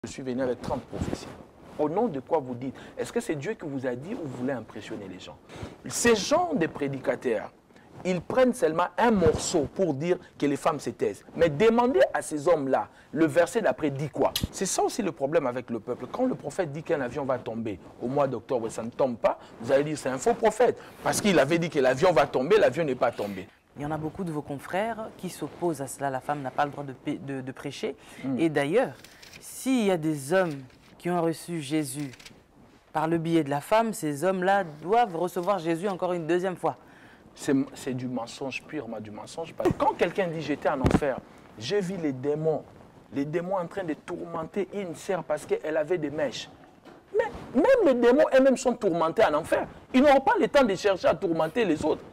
Je suis venu avec 30 prophéties. Au nom de quoi vous dites? Est-ce que c'est Dieu qui vous a dit ou vous voulez impressionner les gens? Ces gens de prédicateurs, ils prennent seulement un morceau pour dire que les femmes se taisent. Mais demandez à ces hommes-là, le verset d'après dit quoi? C'est ça aussi le problème avec le peuple. Quand le prophète dit qu'un avion va tomber au mois d'octobre et ça ne tombe pas, vous allez dire c'est un faux prophète. Parce qu'il avait dit que l'avion va tomber, l'avion n'est pas tombé. Il y en a beaucoup de vos confrères qui s'opposent à cela. La femme n'a pas le droit de prêcher. Et d'ailleurs, s'il y a des hommes qui ont reçu Jésus par le biais de la femme, ces hommes-là doivent recevoir Jésus encore une deuxième fois. C'est du mensonge, purement du mensonge. Quand quelqu'un dit j'étais en enfer, j'ai vu les démons en train de tourmenter une sœur parce qu'elle avait des mèches. Mais même les démons eux-mêmes sont tourmentés en enfer. Ils n'auront pas le temps de chercher à tourmenter les autres.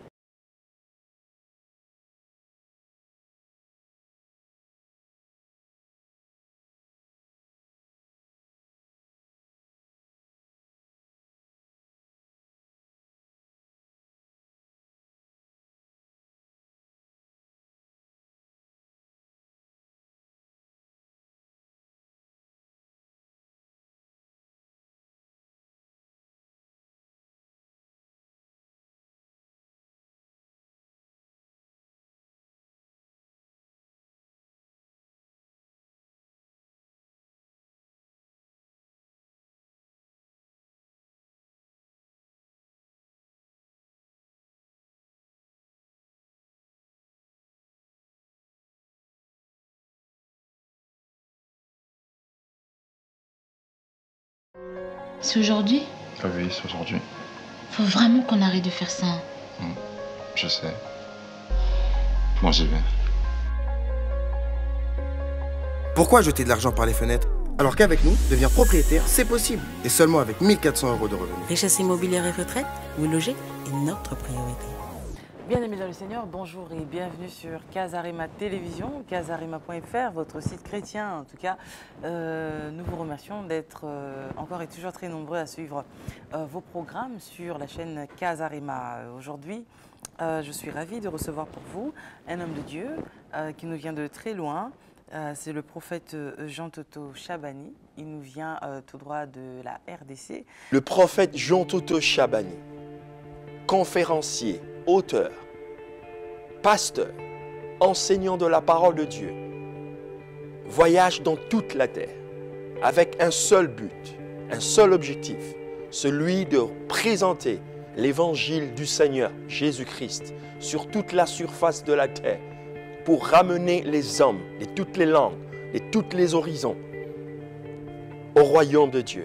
C'est aujourd'hui? Ah oui, c'est aujourd'hui. Faut vraiment qu'on arrête de faire ça. Je sais. Moi, j'y vais. Pourquoi jeter de l'argent par les fenêtres? Alors qu'avec nous, devenir propriétaire, c'est possible. Et seulement avec 1 400 € de revenus. Richesse immobilière et retraite, vous logez est notre priorité. Bien amis dans le Seigneur, bonjour et bienvenue sur Casarima Télévision, casarima.fr, votre site chrétien. En tout cas, nous vous remercions d'être encore et toujours très nombreux à suivre vos programmes sur la chaîne Casarima. Aujourd'hui, je suis ravie de recevoir pour vous un homme de Dieu qui nous vient de très loin. C'est le prophète Jean Toto Chabani. Il nous vient tout droit de la RDC. Le prophète Jean Toto Chabani, conférencier, auteur, pasteur, enseignant de la parole de Dieu, voyage dans toute la terre avec un seul but, un seul objectif, celui de présenter l'évangile du Seigneur Jésus-Christ sur toute la surface de la terre pour ramener les hommes de toutes les langues, de tous les horizons au royaume de Dieu.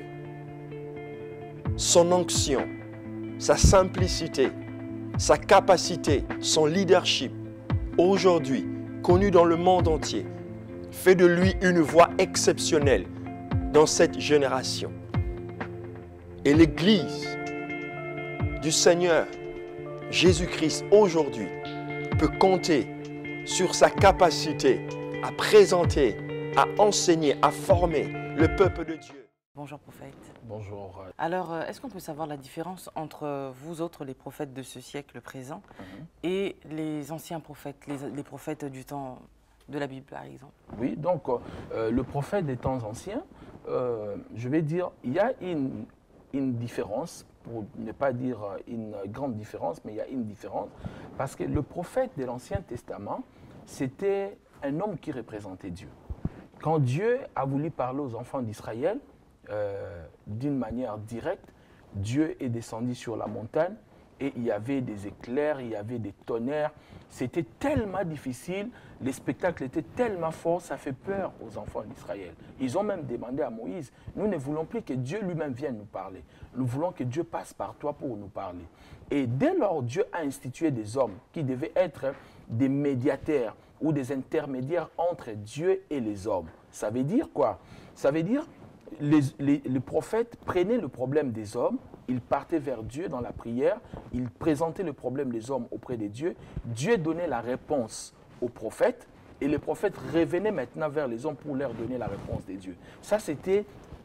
Son onction, sa simplicité, sa capacité, son leadership, aujourd'hui connu dans le monde entier, fait de lui une voix exceptionnelle dans cette génération. Et l'Église du Seigneur Jésus-Christ aujourd'hui peut compter sur sa capacité à présenter, à enseigner, à former le peuple de Dieu. Bonjour prophète. Bonjour. Alors, est-ce qu'on peut savoir la différence entre vous autres, les prophètes de ce siècle présent, et les anciens prophètes, les prophètes du temps de la Bible, par exemple? Oui, donc le prophète des temps anciens, je vais dire, il y a une différence, pour ne pas dire une grande différence, mais il y a une différence, parce que le prophète de l'Ancien Testament, c'était un homme qui représentait Dieu. Quand Dieu a voulu parler aux enfants d'Israël, d'une manière directe, Dieu est descendu sur la montagne et il y avait des éclairs, il y avait des tonnerres. C'était tellement difficile, les spectacles étaient tellement forts, ça fait peur aux enfants d'Israël. Ils ont même demandé à Moïse, nous ne voulons plus que Dieu lui-même vienne nous parler. Nous voulons que Dieu passe par toi pour nous parler. Et dès lors, Dieu a institué des hommes qui devaient être des médiateurs ou des intermédiaires entre Dieu et les hommes. Ça veut dire quoi? Ça veut dire les prophètes prenaient le problème des hommes, ils partaient vers Dieu dans la prière, ils présentaient le problème des hommes auprès de Dieu, Dieu donnait la réponse aux prophètes et les prophètes revenaient maintenant vers les hommes pour leur donner la réponse de Dieu. Ça, c'était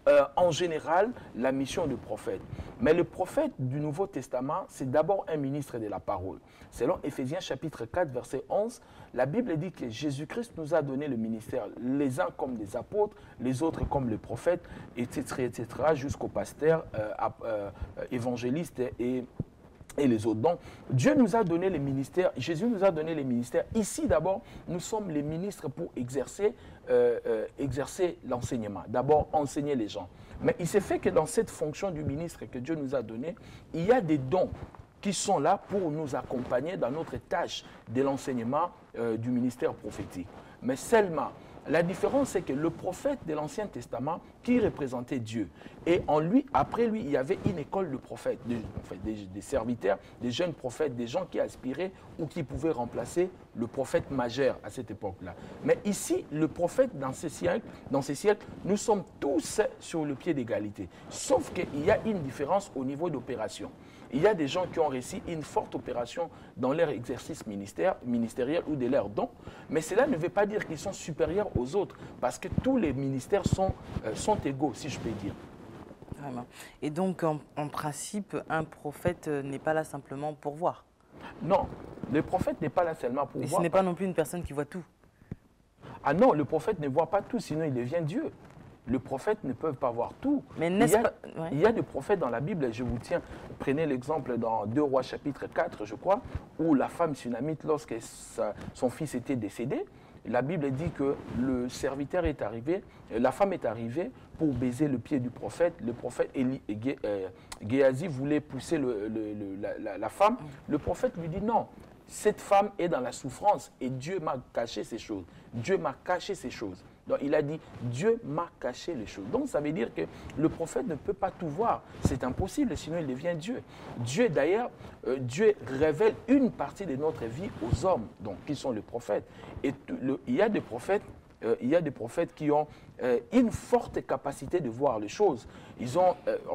en général la mission du prophète. Mais le prophète du Nouveau Testament, c'est d'abord un ministre de la parole. Selon Éphésiens chapitre 4, verset 11, la Bible dit que Jésus-Christ nous a donné le ministère, les uns comme des apôtres, les autres comme les prophètes, etc., jusqu'aux pasteurs, évangélistes et les autres. Donc, Dieu nous a donné les ministères, Jésus nous a donné les ministères. Ici, d'abord, nous sommes les ministres pour exercer l'enseignement. D'abord, enseigner les gens. Mais il s'est fait que dans cette fonction du ministre que Dieu nous a donnée, il y a des dons qui sont là pour nous accompagner dans notre tâche de l'enseignement du ministère prophétique. Mais seulement, la différence, c'est que le prophète de l'Ancien Testament, qui représentait Dieu, et en lui, après lui, il y avait une école de prophètes, des serviteurs, des jeunes prophètes, des gens qui aspiraient ou qui pouvaient remplacer le prophète majeur à cette époque-là. Mais ici, le prophète, dans ces siècles, nous sommes tous sur le pied d'égalité. Sauf qu'il y a une différence au niveau d'opération. Il y a des gens qui ont réussi une forte opération dans leur exercice ministériel ou de leurs dons, mais cela ne veut pas dire qu'ils sont supérieurs aux autres, parce que tous les ministères sont égaux, si je peux dire. Vraiment. Et donc, en principe, un prophète n'est pas là simplement pour voir. Non, le prophète n'est pas là seulement pour voir. Et ce n'est pas non plus une personne qui voit tout. Ah non, le prophète ne voit pas tout, sinon il devient Dieu. Le prophète ne peut pas voir tout. Mais il y a des prophètes dans la Bible, je vous tiens, prenez l'exemple dans 2 Rois chapitre 4, je crois, où la femme sunamite, lorsque son fils était décédé, la Bible dit que le serviteur est arrivé, la femme est arrivée pour baiser le pied du prophète. Le prophète Géasi voulait pousser la femme. Le prophète lui dit non, cette femme est dans la souffrance et Dieu m'a caché ces choses. Dieu m'a caché ces choses. Donc il a dit, Dieu m'a caché les choses. Donc ça veut dire que le prophète ne peut pas tout voir. C'est impossible, sinon il devient Dieu. Dieu d'ailleurs, Dieu révèle une partie de notre vie aux hommes, donc qui sont les prophètes. Et il y a des prophètes qui ont une forte capacité de voir les choses. Ils ont,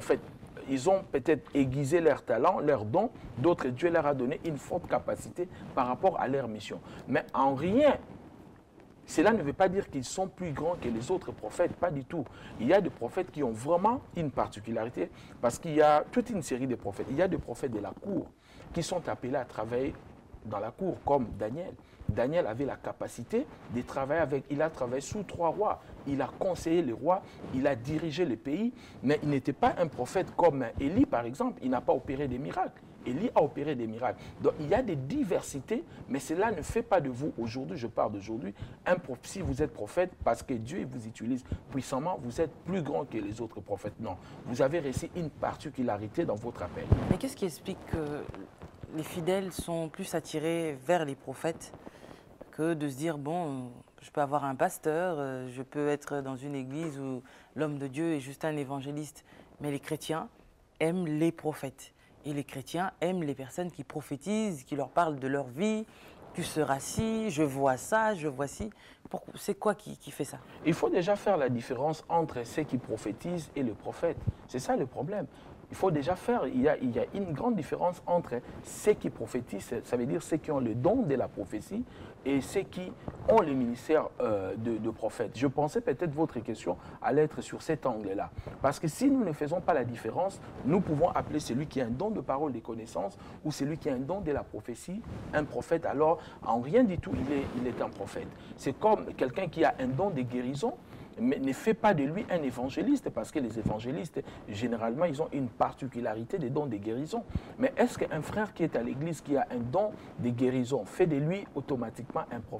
ils ont peut-être aiguisé leur talent, leur don. D'autres, Dieu leur a donné une forte capacité par rapport à leur mission. Mais en rien, cela ne veut pas dire qu'ils sont plus grands que les autres prophètes, pas du tout. Il y a des prophètes qui ont vraiment une particularité, parce qu'il y a toute une série de prophètes. Il y a des prophètes de la cour qui sont appelés à travailler dans la cour, comme Daniel. Daniel avait la capacité de travailler il a travaillé sous 3 rois. Il a conseillé les rois, il a dirigé le pays, mais il n'était pas un prophète comme Élie, par exemple. Il n'a pas opéré des miracles. Élie a opéré des miracles. Donc il y a des diversités, mais cela ne fait pas de vous, aujourd'hui, je parle d'aujourd'hui, si vous êtes prophète, parce que Dieu vous utilise puissamment, vous êtes plus grand que les autres prophètes. Non, vous avez réussi une particularité dans votre appel. Mais qu'est-ce qui explique que les fidèles sont plus attirés vers les prophètes que de se dire, bon, je peux avoir un pasteur, je peux être dans une église où l'homme de Dieu est juste un évangéliste. Mais les chrétiens aiment les prophètes. Et les chrétiens aiment les personnes qui prophétisent, qui leur parlent de leur vie. Tu seras ci, je vois ça, je vois ci. C'est quoi qui fait ça? Il faut déjà faire la différence entre ceux qui prophétisent et le prophète. C'est ça le problème. Il faut déjà faire, il y a une grande différence entre ceux qui prophétisent, ça veut dire ceux qui ont le don de la prophétie, et ceux qui ont le ministère de prophète. Je pensais peut-être votre question allait être sur cet angle-là. Parce que si nous ne faisons pas la différence, nous pouvons appeler celui qui a un don de parole, de connaissance, ou celui qui a un don de la prophétie, un prophète. Alors, en rien du tout, il est un prophète. C'est comme quelqu'un qui a un don de guérison, mais ne fait pas de lui un évangéliste, parce que les évangélistes, généralement, ils ont une particularité des dons de guérison. Mais est-ce qu'un frère qui est à l'église, qui a un don de guérison, fait de lui automatiquement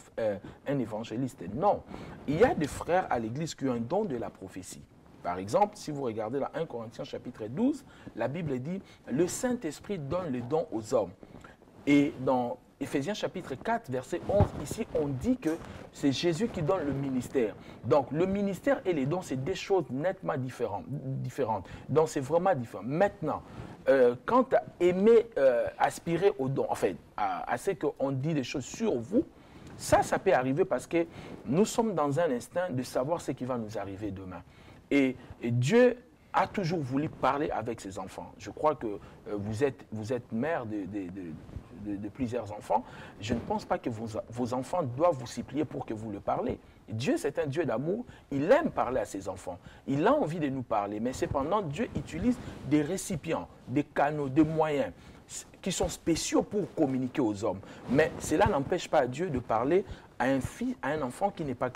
un évangéliste? Non. Il y a des frères à l'église qui ont un don de la prophétie. Par exemple, si vous regardez dans 1 Corinthiens chapitre 12, la Bible dit « Le Saint-Esprit donne le don aux hommes ». Et dans Éphésiens chapitre 4, verset 11, ici on dit que c'est Jésus qui donne le ministère. Donc le ministère et les dons, c'est des choses nettement différentes. Donc c'est vraiment différent. Maintenant, quant à aimer aspirer aux dons, en fait, à ce qu'on dit des choses sur vous, ça peut arriver parce que nous sommes dans un instinct de savoir ce qui va nous arriver demain. Et Dieu a toujours voulu parler avec ses enfants. Je crois que vous êtes mère de plusieurs enfants. Je ne pense pas que vos enfants doivent vous supplier pour que vous le parlez. Dieu, c'est un Dieu d'amour. Il aime parler à ses enfants. Il a envie de nous parler. Mais cependant, Dieu utilise des récipients, des canaux, des moyens qui sont spéciaux pour communiquer aux hommes. Mais cela n'empêche pas Dieu de parler à un enfant qui n'est pas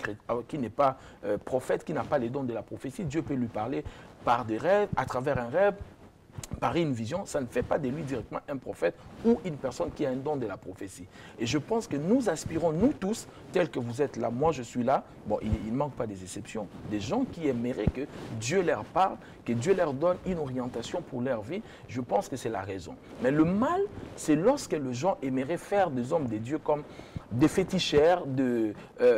prophète, qui n'a pas les dons de la prophétie. Dieu peut lui parler par des rêves, à travers un rêve, par une vision. Ça ne fait pas de lui directement un prophète ou une personne qui a un don de la prophétie. Et je pense que nous aspirons, nous tous, tels que vous êtes là, moi je suis là, bon, il ne manque pas des exceptions, des gens qui aimeraient que Dieu leur parle, que Dieu leur donne une orientation pour leur vie. Je pense que c'est la raison. Mais le mal, c'est lorsque les gens aimeraient faire des hommes de Dieu comme des féticheurs, Mais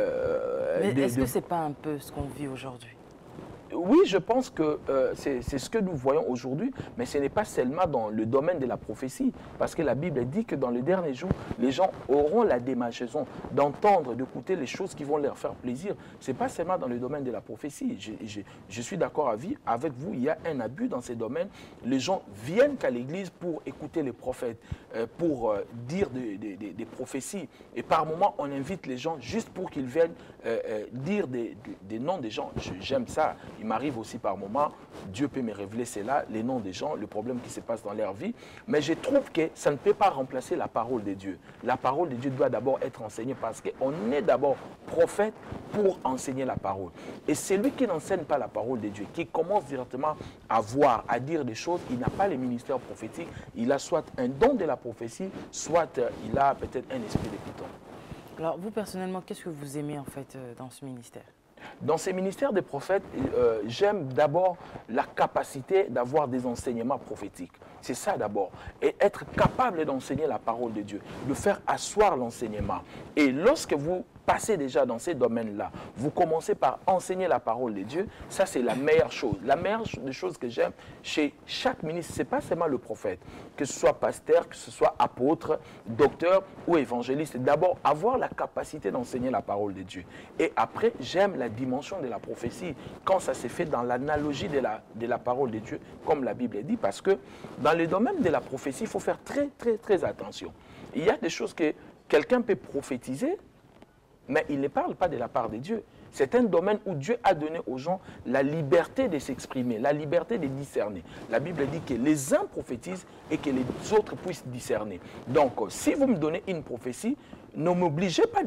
est-ce que ce n'est pas un peu ce qu'on vit aujourd'hui? Oui, je pense que c'est ce que nous voyons aujourd'hui, mais ce n'est pas seulement dans le domaine de la prophétie, parce que la Bible dit que dans les derniers jours, les gens auront la démangeaison d'entendre, d'écouter les choses qui vont leur faire plaisir. Ce n'est pas seulement dans le domaine de la prophétie. Je suis d'accord avec vous, il y a un abus dans ces domaines. Les gens viennent qu'à l'église pour écouter les prophètes, pour dire des prophéties. Et par moments, on invite les gens juste pour qu'ils viennent dire des noms des gens. J'aime ça. Il m'arrive aussi par moments, Dieu peut me révéler cela, les noms des gens, le problème qui se passe dans leur vie. Mais je trouve que ça ne peut pas remplacer la parole de Dieu. La parole de Dieu doit d'abord être enseignée parce qu'on est d'abord prophète pour enseigner la parole. Et celui qui n'enseigne pas la parole de Dieu, qui commence directement à voir, à dire des choses, il n'a pas le ministère prophétique, il a soit un don de la prophétie, soit il a peut-être un esprit d'écoutant. Alors vous personnellement, qu'est-ce que vous aimez en fait dans ce ministère? Dans ces ministères des prophètes, j'aime d'abord la capacité d'avoir des enseignements prophétiques. C'est ça d'abord. Et être capable d'enseigner la parole de Dieu, de faire asseoir l'enseignement. Et lorsque vous passez déjà dans ces domaines-là, vous commencez par enseigner la parole de Dieu, ça c'est la meilleure chose. La meilleure des choses que j'aime chez chaque ministre, ce n'est pas seulement le prophète, que ce soit pasteur, que ce soit apôtre, docteur ou évangéliste. D'abord, avoir la capacité d'enseigner la parole de Dieu. Et après, j'aime la dimension de la prophétie, quand ça s'est fait dans l'analogie de la parole de Dieu, comme la Bible dit, parce que dans le domaine de la prophétie, il faut faire très, très, très attention. Il y a des choses que quelqu'un peut prophétiser, mais il ne parle pas de la part de Dieu. C'est un domaine où Dieu a donné aux gens la liberté de s'exprimer, la liberté de discerner. La Bible dit que les uns prophétisent et que les autres puissent discerner. Donc, si vous me donnez une prophétie, ne m'obligez pas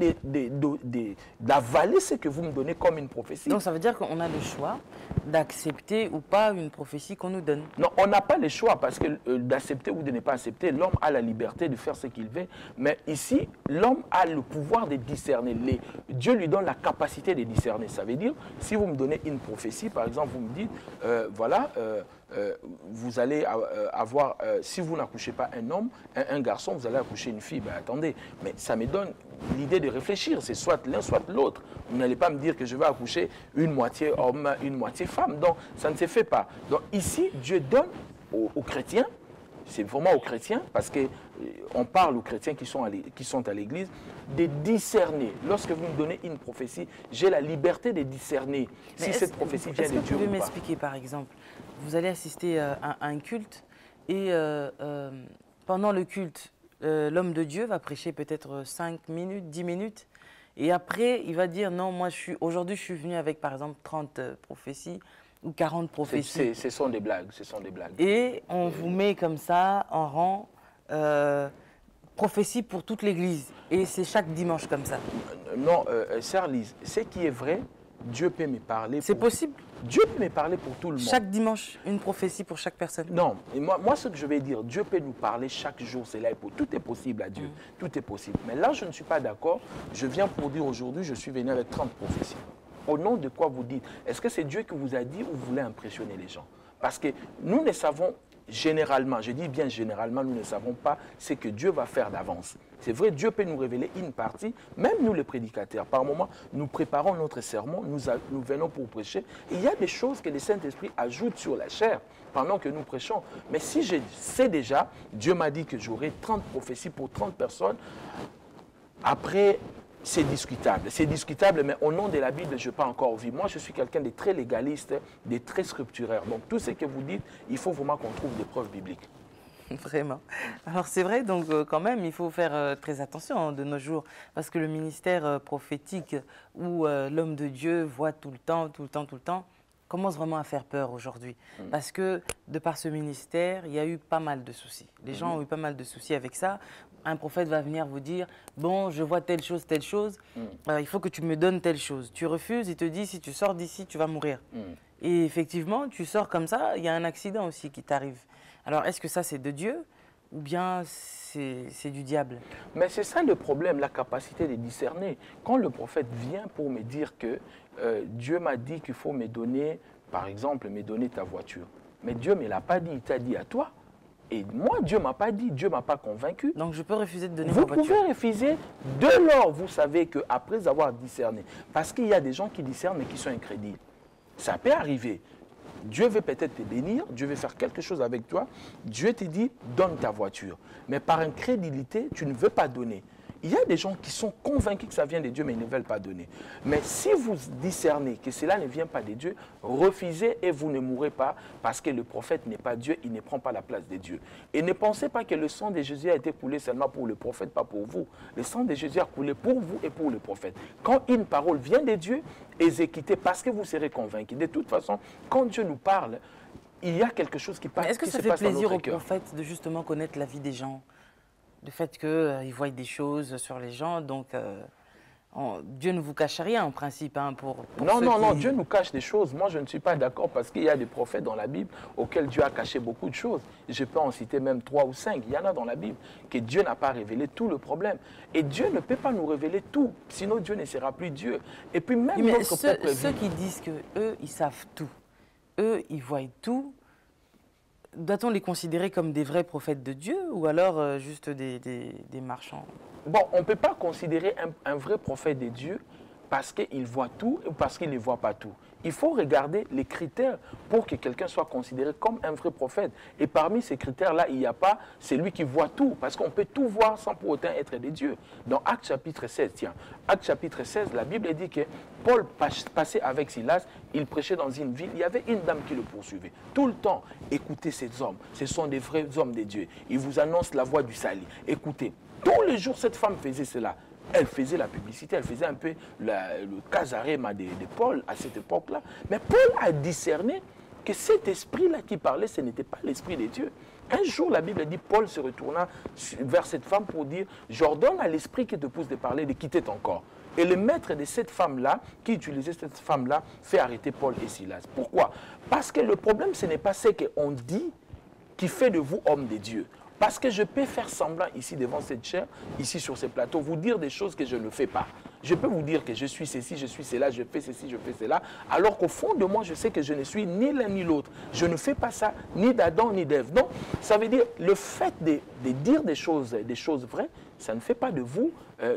d'avaler ce que vous me donnez comme une prophétie. Donc ça veut dire qu'on a le choix d'accepter ou pas une prophétie qu'on nous donne. Non, on n'a pas le choix parce que d'accepter ou de ne pas accepter, l'homme a la liberté de faire ce qu'il veut. Mais ici, l'homme a le pouvoir de discerner. Dieu lui donne la capacité de discerner. Ça veut dire, si vous me donnez une prophétie, par exemple, vous me dites, voilà, vous allez avoir, si vous n'accouchez pas un garçon, vous allez accoucher une fille. Ben attendez, mais ça me donne l'idée de réfléchir. C'est soit l'un, soit l'autre. Vous n'allez pas me dire que je vais accoucher une moitié homme, une moitié femme. Donc, ça ne se fait pas. Donc, ici, Dieu donne aux chrétiens, c'est vraiment aux chrétiens, parce qu'on parle aux chrétiens qui sont à l'église, de discerner. Lorsque vous me donnez une prophétie, j'ai la liberté de discerner si cette prophétie vient de Dieu ou pas. Est-ce que vous pouvez m'expliquer, par exemple, vous allez assister à un culte et pendant le culte, l'homme de Dieu va prêcher peut-être 5 minutes, 10 minutes, et après, il va dire, non, moi, aujourd'hui, je suis venu avec, par exemple, 30 prophéties ou 40 prophéties. Ce sont des blagues, ce sont des blagues. Et on vous met comme ça, en rang, prophétie pour toute l'Église. Et c'est chaque dimanche comme ça. Non, sœur Lise, ce qui est vrai, Dieu peut me parler. C'est possible? Dieu peut me parler pour tout le monde. Chaque dimanche, une prophétie pour chaque personne? Non, et moi ce que je vais dire, Dieu peut nous parler chaque jour, c'est là, tout est possible à Dieu, tout est possible. Mais là, je ne suis pas d'accord, je viens pour dire aujourd'hui, je suis venu avec 30 prophéties. Au nom de quoi vous dites? Est-ce que c'est Dieu qui vous a dit ou vous voulez impressionner les gens? Parce que nous ne savons généralement, je dis bien généralement, nous ne savons pas ce que Dieu va faire d'avance. C'est vrai, Dieu peut nous révéler une partie, même nous les prédicateurs. Par moment, nous préparons notre sermon, nous venons pour prêcher. Et il y a des choses que le Saint-Esprit ajoute sur la chair pendant que nous prêchons. Mais si je sais déjà, Dieu m'a dit que j'aurai 30 prophéties pour 30 personnes, après, c'est discutable, mais au nom de la Bible, je n'ai pas encore vu. Moi, je suis quelqu'un de très légaliste, de très scripturaire. Donc, tout ce que vous dites, il faut vraiment qu'on trouve des preuves bibliques. Vraiment. Alors c'est vrai, donc quand même, il faut faire très attention de nos jours, parce que le ministère prophétique où l'homme de Dieu voit tout le temps, commence vraiment à faire peur aujourd'hui. Parce que de par ce ministère, il y a eu pas mal de soucis. Les gens ont eu pas mal de soucis avec ça. Un prophète va venir vous dire, bon, je vois telle chose, il faut que tu me donnes telle chose. Tu refuses, il te dit, si tu sors d'ici, tu vas mourir. Et effectivement, tu sors comme ça, il y a un accident aussi qui t'arrive. Alors, est-ce que ça, c'est de Dieu ou bien c'est du diable? Mais c'est ça le problème, la capacité de discerner. Quand le prophète vient pour me dire que Dieu m'a dit qu'il faut me donner, par exemple, me donner ta voiture. Mais Dieu ne me l'a pas dit, il t'a dit à toi. Et moi, Dieu ne m'a pas dit, Dieu ne m'a pas convaincu. Donc, je peux refuser de donner ma voiture? Vous pouvez refuser dès lors, vous savez qu'après avoir discerné, parce qu'il y a des gens qui discernent mais qui sont incrédules. Ça peut arriver. Dieu veut peut-être te bénir, Dieu veut faire quelque chose avec toi. Dieu te dit, donne ta voiture. Mais par incrédulité, tu ne veux pas donner. Il y a des gens qui sont convaincus que ça vient de Dieu, mais ils ne veulent pas donner. Mais si vous discernez que cela ne vient pas de Dieu, refusez et vous ne mourrez pas, parce que le prophète n'est pas Dieu, il ne prend pas la place de Dieu. Et ne pensez pas que le sang de Jésus a été coulé seulement pour le prophète, pas pour vous. Le sang de Jésus a coulé pour vous et pour le prophète. Quand une parole vient de Dieu, exécutez parce que vous serez convaincus. De toute façon, quand Dieu nous parle, il y a quelque chose qui passe. Est-ce que ça fait plaisir au prophète de justement connaître la vie des gens? Le fait qu'ils voient des choses sur les gens, donc Dieu ne vous cache rien en principe. Hein, non, Dieu nous cache des choses. Moi, je ne suis pas d'accord parce qu'il y a des prophètes dans la Bible auxquels Dieu a caché beaucoup de choses. Je peux en citer même 3 ou 5. Il y en a dans la Bible que Dieu n'a pas révélé tout le problème. Et Dieu ne peut pas nous révéler tout, sinon Dieu ne sera plus Dieu. Et puis même mais ceux qui disent qu'eux, ils savent tout, eux, ils voient tout, doit-on les considérer comme des vrais prophètes de Dieu ou alors juste des marchands? Bon, on ne peut pas considérer un vrai prophète de Dieu parce qu'il voit tout ou parce qu'il ne voit pas tout. Il faut regarder les critères pour que quelqu'un soit considéré comme un vrai prophète. Et parmi ces critères-là, il n'y a pas celui qui voit tout, parce qu'on peut tout voir sans pour autant être des dieux. Dans Actes chapitre 16, Actes chapitre 16, la Bible dit que Paul passait avec Silas, il prêchait dans une ville, il y avait une dame qui le poursuivait. Tout le temps, écoutez ces hommes, ce sont des vrais hommes de Dieu. Ils vous annoncent la voie du salut. Écoutez, tous les jours, cette femme faisait cela. Elle faisait la publicité, elle faisait un peu le casarema de Paul à cette époque-là. Mais Paul a discerné que cet esprit-là qui parlait, ce n'était pas l'esprit de Dieu. Un jour, la Bible dit, Paul se retourna vers cette femme pour dire, j'ordonne à l'esprit qui te pousse de parler de quitter ton corps. Et le maître de cette femme-là, qui utilisait cette femme-là, fait arrêter Paul et Silas. Pourquoi? Parce que le problème, ce n'est pas ce qu'on dit qui fait de vous homme de Dieu. Parce que je peux faire semblant ici devant cette chair, ici sur ce plateau, vous dire des choses que je ne fais pas. Je peux vous dire que je suis ceci, je suis cela, je fais ceci, je fais cela, alors qu'au fond de moi, je sais que je ne suis ni l'un ni l'autre. Je ne fais pas ça, ni d'Adam ni d'Ève. Donc, ça veut dire, le fait de dire des choses vraies, ça ne fait pas de vous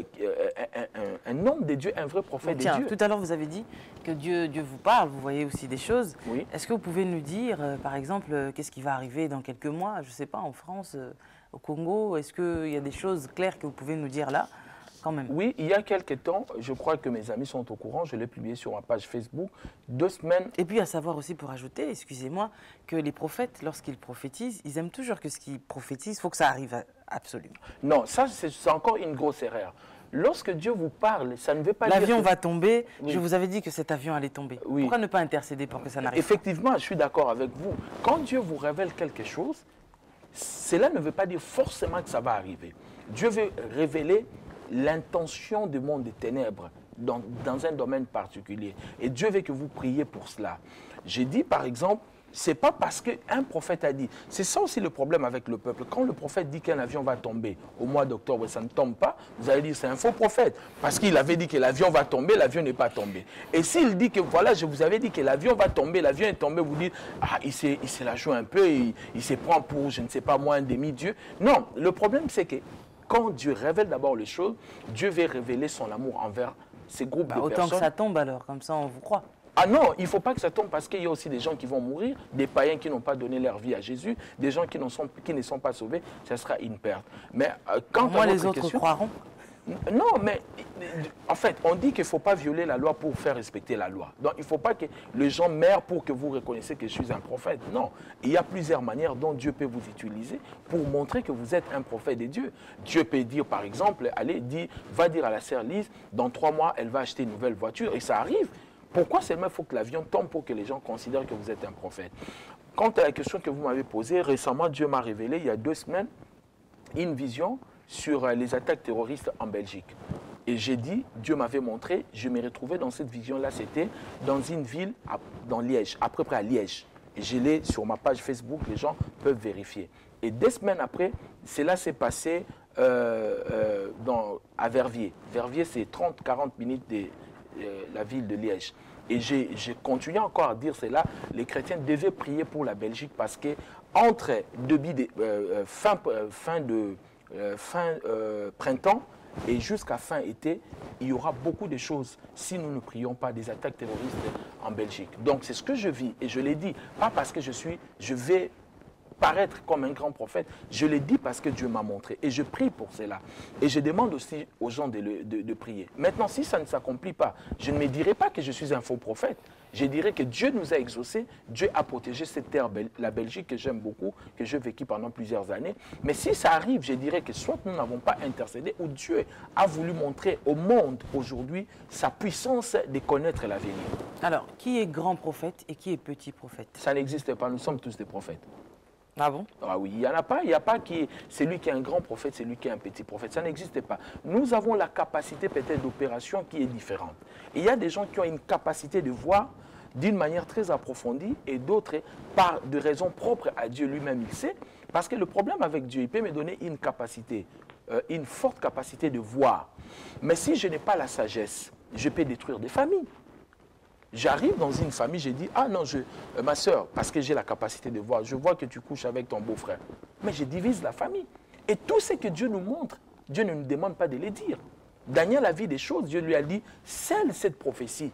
un homme de Dieu, un vrai prophète de Dieu. Tout à l'heure, vous avez dit que Dieu vous parle, vous voyez aussi des choses. Oui. Est-ce que vous pouvez nous dire, par exemple, qu'est-ce qui va arriver dans quelques mois, je ne sais pas, en France, au Congo? Est-ce qu'il y a des choses claires que vous pouvez nous dire là, quand même? Oui, il y a quelques temps, je crois que mes amis sont au courant, je l'ai publié sur ma page Facebook, 2 semaines. Et puis à savoir aussi, pour ajouter, excusez-moi, que les prophètes, lorsqu'ils prophétisent, ils aiment toujours que ce qu'ils prophétisent, il faut que ça arrive absolument. Non, ça c'est encore une grosse erreur. Lorsque Dieu vous parle, ça ne veut pas dire que... L'avion va tomber, oui. Je vous avais dit que cet avion allait tomber. Oui. Pourquoi ne pas intercéder pour que ça n'arrive pas? Effectivement, je suis d'accord avec vous. Quand Dieu vous révèle quelque chose, cela ne veut pas dire forcément que ça va arriver. Dieu veut révéler l'intention du monde des ténèbres dans un domaine particulier. Et Dieu veut que vous priez pour cela. J'ai dit par exemple, c'est pas parce qu'un prophète a dit, c'est ça aussi le problème avec le peuple. Quand le prophète dit qu'un avion va tomber au mois d'octobre et ça ne tombe pas, vous allez dire c'est un faux prophète. Parce qu'il avait dit que l'avion va tomber, l'avion n'est pas tombé. Et s'il dit que voilà, je vous avais dit que l'avion va tomber, l'avion est tombé, vous dites, ah, il se la joue un peu, il se prend pour, je ne sais pas moi, un demi-dieu. Non, le problème c'est que quand Dieu révèle d'abord les choses, Dieu veut révéler son amour envers ces groupes de personnes. Autant que ça tombe alors, comme ça on vous croit. Ah non, il ne faut pas que ça tombe parce qu'il y a aussi des gens qui vont mourir, des païens qui n'ont pas donné leur vie à Jésus, des gens qui ne sont pas sauvés, ça sera une perte. Mais quand moi, les autres croiront. Non, mais en fait, on dit qu'il ne faut pas violer la loi pour faire respecter la loi. Donc, il ne faut pas que les gens meurent pour que vous reconnaissiez que je suis un prophète. Non, il y a plusieurs manières dont Dieu peut vous utiliser pour montrer que vous êtes un prophète de Dieu. Dieu peut dire, par exemple, allez, va dire à la sœur Lise, dans 3 mois, elle va acheter une nouvelle voiture, et ça arrive. Pourquoi seulement il faut que l'avion tombe pour que les gens considèrent que vous êtes un prophète? Quant à la question que vous m'avez posée, récemment, Dieu m'a révélé, il y a 2 semaines, une vision sur les attaques terroristes en Belgique. Et j'ai dit, Dieu m'avait montré, je me retrouvais dans cette vision-là, c'était dans une ville, dans Liège, à peu près à Liège. Et je l'ai sur ma page Facebook, les gens peuvent vérifier. Et 2 semaines après, cela s'est passé à Verviers. Verviers, c'est 30-40 minutes de la ville de Liège. Et j'ai continué encore à dire cela, les chrétiens devaient prier pour la Belgique parce que entre fin printemps et jusqu'à fin été, il y aura beaucoup de choses si nous ne prions pas des attaques terroristes en Belgique. Donc c'est ce que je vis et je l'ai dit, pas parce que je vais paraître comme un grand prophète, je l'ai dit parce que Dieu m'a montré et je prie pour cela. Et je demande aussi aux gens de prier. Maintenant, si ça ne s'accomplit pas, je ne me dirai pas que je suis un faux prophète. Je dirais que Dieu nous a exaucés, Dieu a protégé cette terre, la Belgique que j'aime beaucoup, que j'ai vécu pendant plusieurs années. Mais si ça arrive, je dirais que soit nous n'avons pas intercédé ou Dieu a voulu montrer au monde aujourd'hui sa puissance de connaître l'avenir. Alors, qui est grand prophète et qui est petit prophète? Ça n'existe pas, nous sommes tous des prophètes. Ah bon? Ah oui, il n'y a pas qui est celui qui est un grand prophète, celui qui est un petit prophète. Ça n'existe pas. Nous avons la capacité peut-être d'opération qui est différente. Et il y a des gens qui ont une capacité de voir d'une manière très approfondie et d'autres par de raisons propres à Dieu lui-même, il sait. Parce que le problème avec Dieu, il peut me donner une capacité, une forte capacité de voir. Mais si je n'ai pas la sagesse, je peux détruire des familles. J'arrive dans une famille, j'ai dit, ah non, ma soeur, parce que j'ai la capacité de voir, je vois que tu couches avec ton beau-frère. Mais je divise la famille. Et tout ce que Dieu nous montre, Dieu ne nous demande pas de les dire. Daniel a vu des choses, Dieu lui a dit, scelle cette prophétie.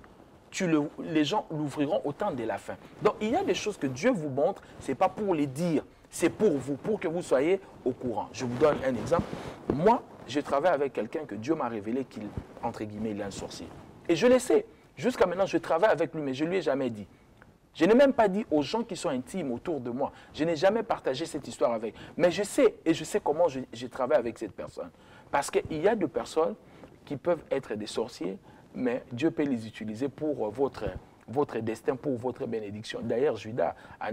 Les gens l'ouvriront au temps de la fin. Donc il y a des choses que Dieu vous montre, ce n'est pas pour les dire, c'est pour vous, pour que vous soyez au courant. Je vous donne un exemple. Moi, je travaille avec quelqu'un que Dieu m'a révélé qu'il, entre guillemets, il est un sorcier. Et je le sais. Jusqu'à maintenant, je travaille avec lui, mais je ne lui ai jamais dit. Je n'ai même pas dit aux gens qui sont intimes autour de moi. Je n'ai jamais partagé cette histoire avec. Mais je sais, et je sais comment je travaille avec cette personne. Parce qu'il y a des personnes qui peuvent être des sorciers, mais Dieu peut les utiliser pour votre destin, pour votre bénédiction. D'ailleurs, Judas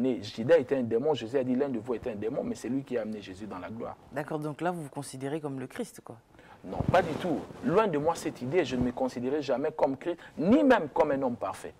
était un démon. Jésus a dit, l'un de vous est un démon, mais c'est lui qui a amené Jésus dans la gloire. D'accord, donc là, vous vous considérez comme le Christ, quoi. Non, pas du tout. Loin de moi cette idée, je ne me considérais jamais comme Christ, ni même comme un homme parfait.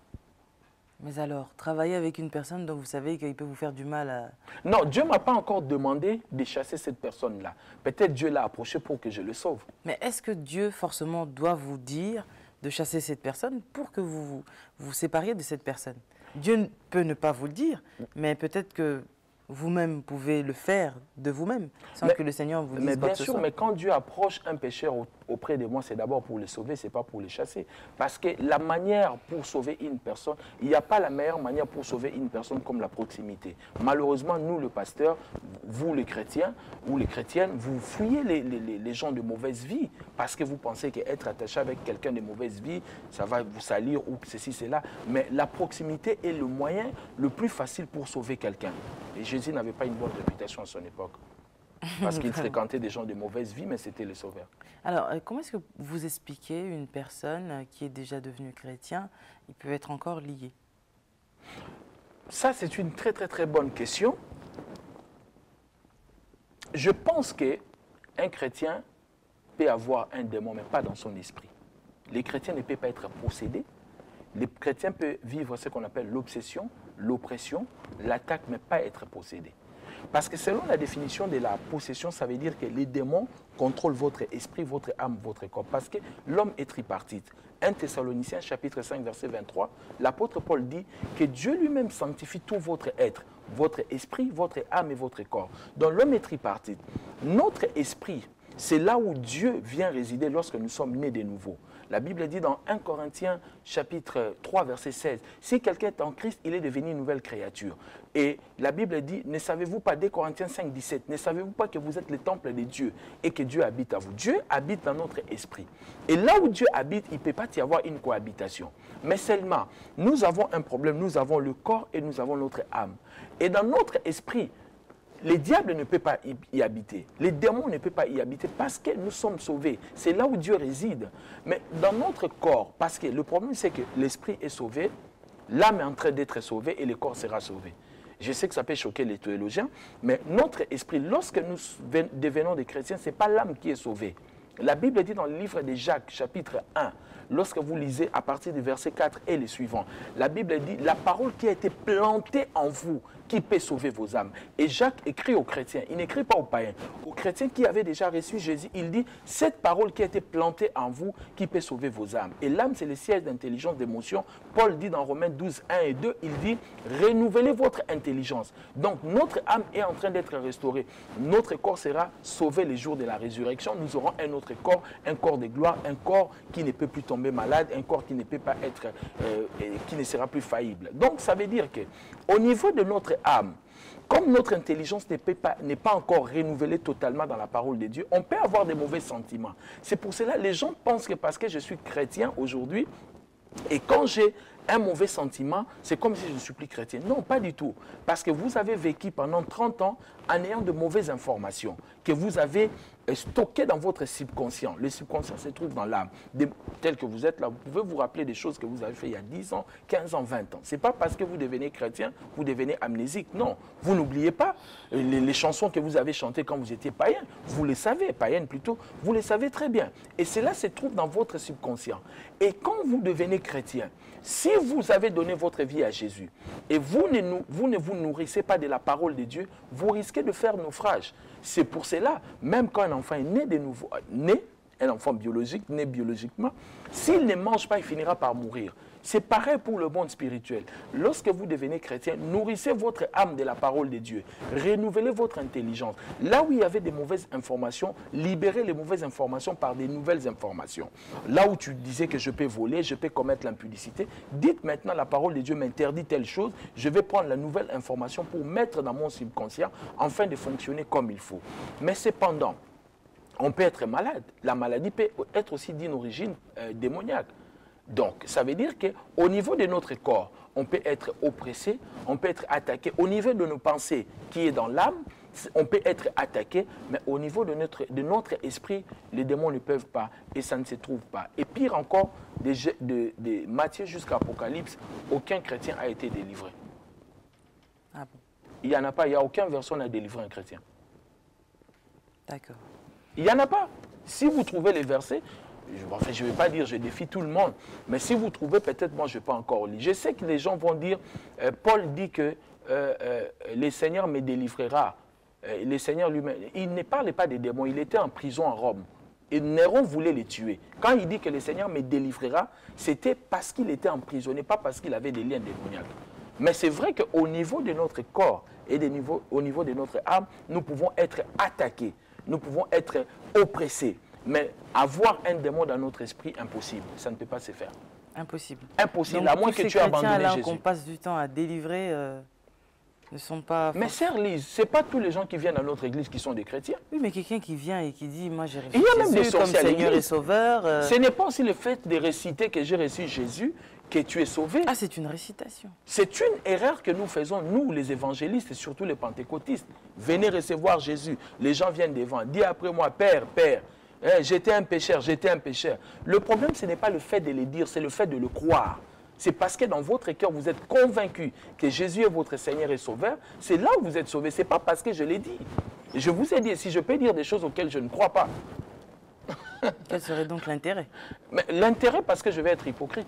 Mais alors, travailler avec une personne dont vous savez qu'il peut vous faire du mal à... Non, Dieu ne m'a pas encore demandé de chasser cette personne-là. Peut-être Dieu l'a approché pour que je le sauve. Mais est-ce que Dieu, forcément, doit vous dire de chasser cette personne pour que vous vous sépariez de cette personne? Dieu peut ne pas vous le dire, mais peut-être que vous-même pouvez le faire de vous-même, sans que le Seigneur vous dise quoi que ce soit. Mais quand Dieu approche un pécheur auprès de moi, c'est d'abord pour le sauver, ce n'est pas pour le chasser. Parce que la manière pour sauver une personne, il n'y a pas la meilleure manière pour sauver une personne comme la proximité. Malheureusement, nous, le pasteur, vous les chrétiens ou les chrétiennes, vous fuyez les gens de mauvaise vie parce que vous pensez qu'être attaché avec quelqu'un de mauvaise vie, ça va vous salir ou ceci, cela. Mais la proximité est le moyen le plus facile pour sauver quelqu'un. Et Jésus n'avait pas une bonne réputation à son époque. Parce qu'il fréquentait des gens de mauvaise vie, mais c'était le sauveur. Alors, comment est-ce que vous expliquez une personne qui est déjà devenue chrétien, il peut être encore lié? Ça, c'est une très, très, très bonne question. Je pense qu'un chrétien peut avoir un démon, mais pas dans son esprit. Les chrétiens ne peuvent pas être possédés. Les chrétiens peuvent vivre ce qu'on appelle l'obsession, l'oppression, l'attaque, mais pas être possédés. Parce que selon la définition de la possession, ça veut dire que les démons contrôlent votre esprit, votre âme, votre corps. Parce que l'homme est tripartite. 1 Thessaloniciens, chapitre 5, verset 23, l'apôtre Paul dit que Dieu lui-même sanctifie tout votre être, votre esprit, votre âme et votre corps. Donc l'homme est tripartite. Notre esprit, c'est là où Dieu vient résider lorsque nous sommes nés de nouveau. La Bible dit dans 1 Corinthiens chapitre 3 verset 16, si quelqu'un est en Christ, il est devenu une nouvelle créature. Et la Bible dit, ne savez-vous pas, 2 Corinthiens 5, 17, ne savez-vous pas que vous êtes le temple de Dieu et que Dieu habite à vous? Dieu habite dans notre esprit. Et là où Dieu habite, il ne peut pas y avoir une cohabitation. Mais seulement, nous avons un problème, nous avons le corps et nous avons notre âme. Et dans notre esprit, les diables ne peuvent pas y habiter. Les démons ne peuvent pas y habiter parce que nous sommes sauvés. C'est là où Dieu réside. Mais dans notre corps, parce que le problème c'est que l'esprit est sauvé, l'âme est en train d'être sauvée et le corps sera sauvé. Je sais que ça peut choquer les théologiens, mais notre esprit, lorsque nous devenons des chrétiens, ce n'est pas l'âme qui est sauvée. La Bible dit dans le livre de Jacques, chapitre 1, lorsque vous lisez à partir du verset 4 et les suivants, la Bible dit, la parole qui a été plantée en vous, qui peut sauver vos âmes. Et Jacques écrit aux chrétiens, il n'écrit pas aux païens, aux chrétiens qui avaient déjà reçu Jésus, il dit, cette parole qui a été plantée en vous, qui peut sauver vos âmes. Et l'âme, c'est le siège d'intelligence, d'émotion. Paul dit dans Romains 12, 1 et 2, il dit, renouvelez votre intelligence. Donc notre âme est en train d'être restaurée. Notre corps sera sauvé les jours de la résurrection. Nous aurons un autre corps, un corps de gloire, un corps qui ne peut plus tomber malade, un corps qui ne peut pas être, qui ne sera plus faillible. Donc ça veut dire que au niveau de notre âme, comme notre intelligence n'est pas encore renouvelée totalement dans la parole de Dieu, on peut avoir des mauvais sentiments. C'est pour cela que les gens pensent que parce que je suis chrétien aujourd'hui, et quand j'ai un mauvais sentiment, c'est comme si je ne suis plus chrétien. Non, pas du tout. Parce que vous avez vécu pendant 30 ans en ayant de mauvaises informations que vous avez stockées dans votre subconscient. Le subconscient se trouve dans l'âme. Tel que vous êtes là, vous pouvez vous rappeler des choses que vous avez fait il y a 10 ans, 15 ans, 20 ans. Ce n'est pas parce que vous devenez chrétien, vous devenez amnésique. Non, vous n'oubliez pas les chansons que vous avez chantées quand vous étiez païen. Vous les savez, païenne plutôt, vous les savez très bien. Et cela se trouve dans votre subconscient. Et quand vous devenez chrétien, si vous avez donné votre vie à Jésus et vous ne vous nourrissez pas de la parole de Dieu, vous risquez de faire naufrage. C'est pour cela, même quand un enfant est né de nouveau, un enfant biologique, né biologiquement, s'il ne mange pas, il finira par mourir. C'est pareil pour le monde spirituel. Lorsque vous devenez chrétien, nourrissez votre âme de la parole de Dieu. Renouvelez votre intelligence. Là où il y avait des mauvaises informations, libérez les mauvaises informations par des nouvelles informations. Là où tu disais que je peux voler, je peux commettre l'impudicité, dites maintenant la parole de Dieu m'interdit telle chose, je vais prendre la nouvelle information pour mettre dans mon subconscient afin de fonctionner comme il faut. Mais cependant, on peut être malade. La maladie peut être aussi d'une origine démoniaque. Donc, ça veut dire qu'au niveau de notre corps, on peut être oppressé, on peut être attaqué. Au niveau de nos pensées qui est dans l'âme, on peut être attaqué, mais au niveau de notre esprit, les démons ne peuvent pas et ça ne se trouve pas. Et pire encore, de Matthieu jusqu'à Apocalypse, aucun chrétien a été délivré. Ah bon? Il n'y en a pas, il n'y a aucun verset qui a délivré un chrétien. D'accord. Il n'y en a pas. Si vous trouvez les versets, je ne vais pas dire je défie tout le monde, mais si vous trouvez, peut-être moi je ne vais pas encore lire. Je sais que les gens vont dire, Paul dit que le Seigneur me délivrera. Le Seigneur lui-même, il ne parlait pas des démons, il était en prison à Rome. Et Néron voulait les tuer. Quand il dit que le Seigneur me délivrera, c'était parce qu'il était emprisonné, pas parce qu'il avait des liens démoniaques. Mais c'est vrai qu'au niveau de notre corps et au niveau de notre âme, nous pouvons être attaqués, nous pouvons être oppressés. Mais avoir un démon dans notre esprit, impossible. Ça ne peut pas se faire. Impossible. Impossible, donc, à moins que tu aies abandonné Jésus. Qu'on passe du temps à délivrer ne sont pas... Mais sœur Lise, ce n'est pas tous les gens qui viennent à notre église qui sont des chrétiens. Oui, mais quelqu'un qui vient et qui dit, moi j'ai reçu Jésus comme Seigneur et Sauveur. Ce n'est pas aussi le fait de réciter que j'ai reçu Jésus que tu es sauvé. Ah, c'est une récitation. C'est une erreur que nous faisons, nous les évangélistes et surtout les pentecôtistes. Venez recevoir Jésus. Les gens viennent devant. Dis après moi, Père, Père. J'étais un pécheur, j'étais un pécheur. Le problème, ce n'est pas le fait de le dire, c'est le fait de le croire. C'est parce que dans votre cœur, vous êtes convaincu que Jésus est votre Seigneur et Sauveur. C'est là où vous êtes sauvé. Ce n'est pas parce que je l'ai dit. Je vous ai dit, si je peux dire des choses auxquelles je ne crois pas. Quel serait donc l'intérêt? L'intérêt, parce que je vais être hypocrite.